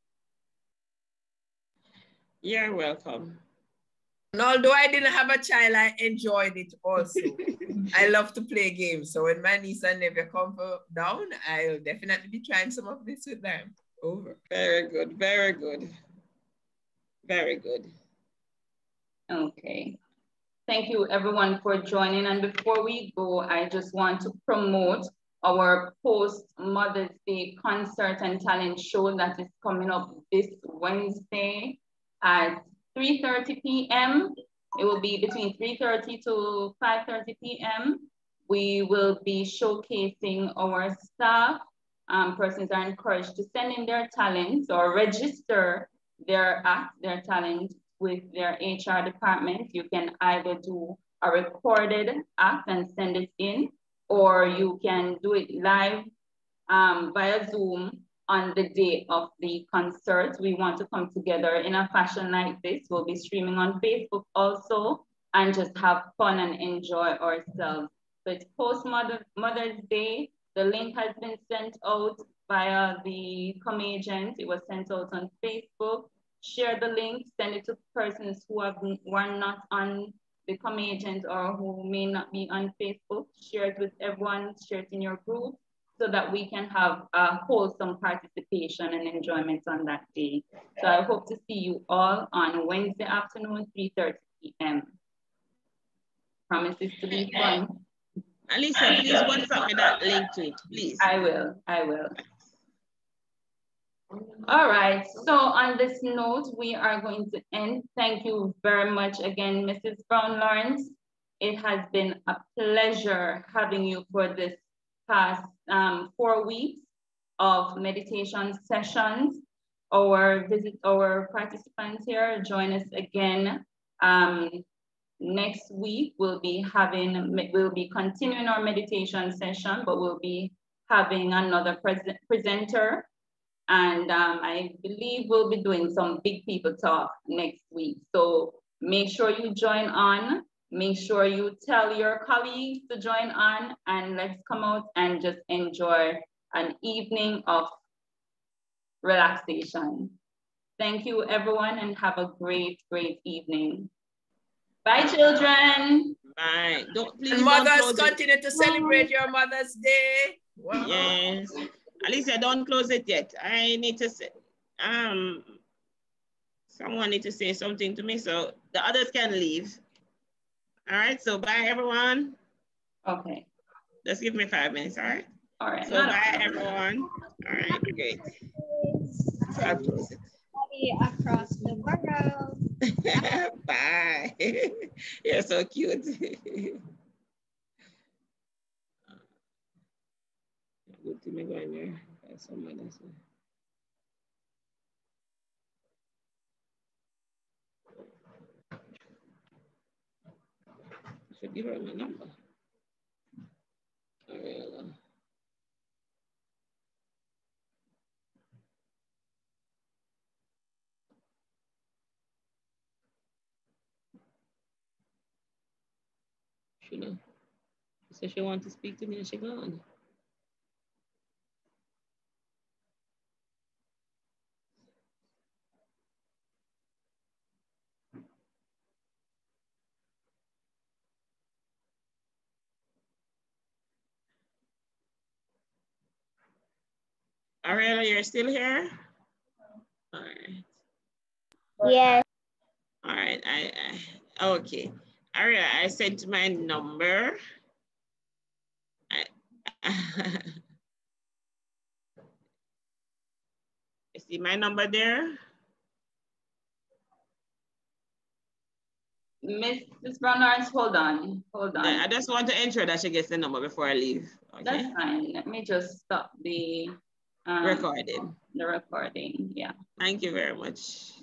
You're welcome. And although I didn't have a child, I enjoyed it also. I love to play games. So when my niece and nephew come down, I'll definitely be trying some of this with them. Over. Very good, very good. Very good. Okay. Thank you everyone for joining. And before we go, I just want to promote our post Mother's Day concert and talent show that is coming up this Wednesday at 3:30 p.m. It will be between 3:30 to 5:30 p.m. We will be showcasing our staff. Persons are encouraged to send in their talents or register their act, their talent with their HR department. You can either do a recorded act and send it in, or you can do it live via Zoom on the day of the concert. We want to come together in a fashion like this. We'll be streaming on Facebook also and just have fun and enjoy ourselves. So it's post Mother's Day. The link has been sent out via the ComAgent. It was sent out on Facebook. Share the link, send it to persons who are not on the ComAgent or who may not be on Facebook. Share it with everyone, share it in your group so that we can have a wholesome participation and enjoyment on that day. So I hope to see you all on Wednesday afternoon, 3:30 p.m. Promises to be fun. Alicia, please WhatsApp me that link to it, please. I will. All right, so on this note, we are going to end. Thank you very much again, Mrs. Brown Lawrence. It has been a pleasure having you for this past 4 weeks of meditation sessions. Our participants here, join us again. Next week, we'll be continuing our meditation session, but we'll be having another presenter. And I believe we'll be doing some big people talk next week. So make sure you join on. Make sure you tell your colleagues to join on, and let's come out and just enjoy an evening of relaxation. Thank you, everyone, and have a great, great evening. Bye, children. Bye. Mothers, continue to celebrate your Mother's Day. Wow. Yes. Alicia, don't close it yet. I need to say, someone need to say something to me so the others can leave. All right, so bye everyone. Okay. Just give me 5 minutes, all right? All right. So bye everyone. All right, great. So I'll close it. Across the world. Bye. You're so cute. Good to me going there. That's someone else. I should give her my number. All right. She know. She said she wants to speak to me and she gone. Ariella, you're still here? All right. Yes. All right. Okay. Aria, I sent my number. You see my number there? Miss Brown Lawrence, hold on. I just want to ensure that she gets the number before I leave. Okay? That's fine. Let me just stop the recording. The recording, yeah. Thank you very much.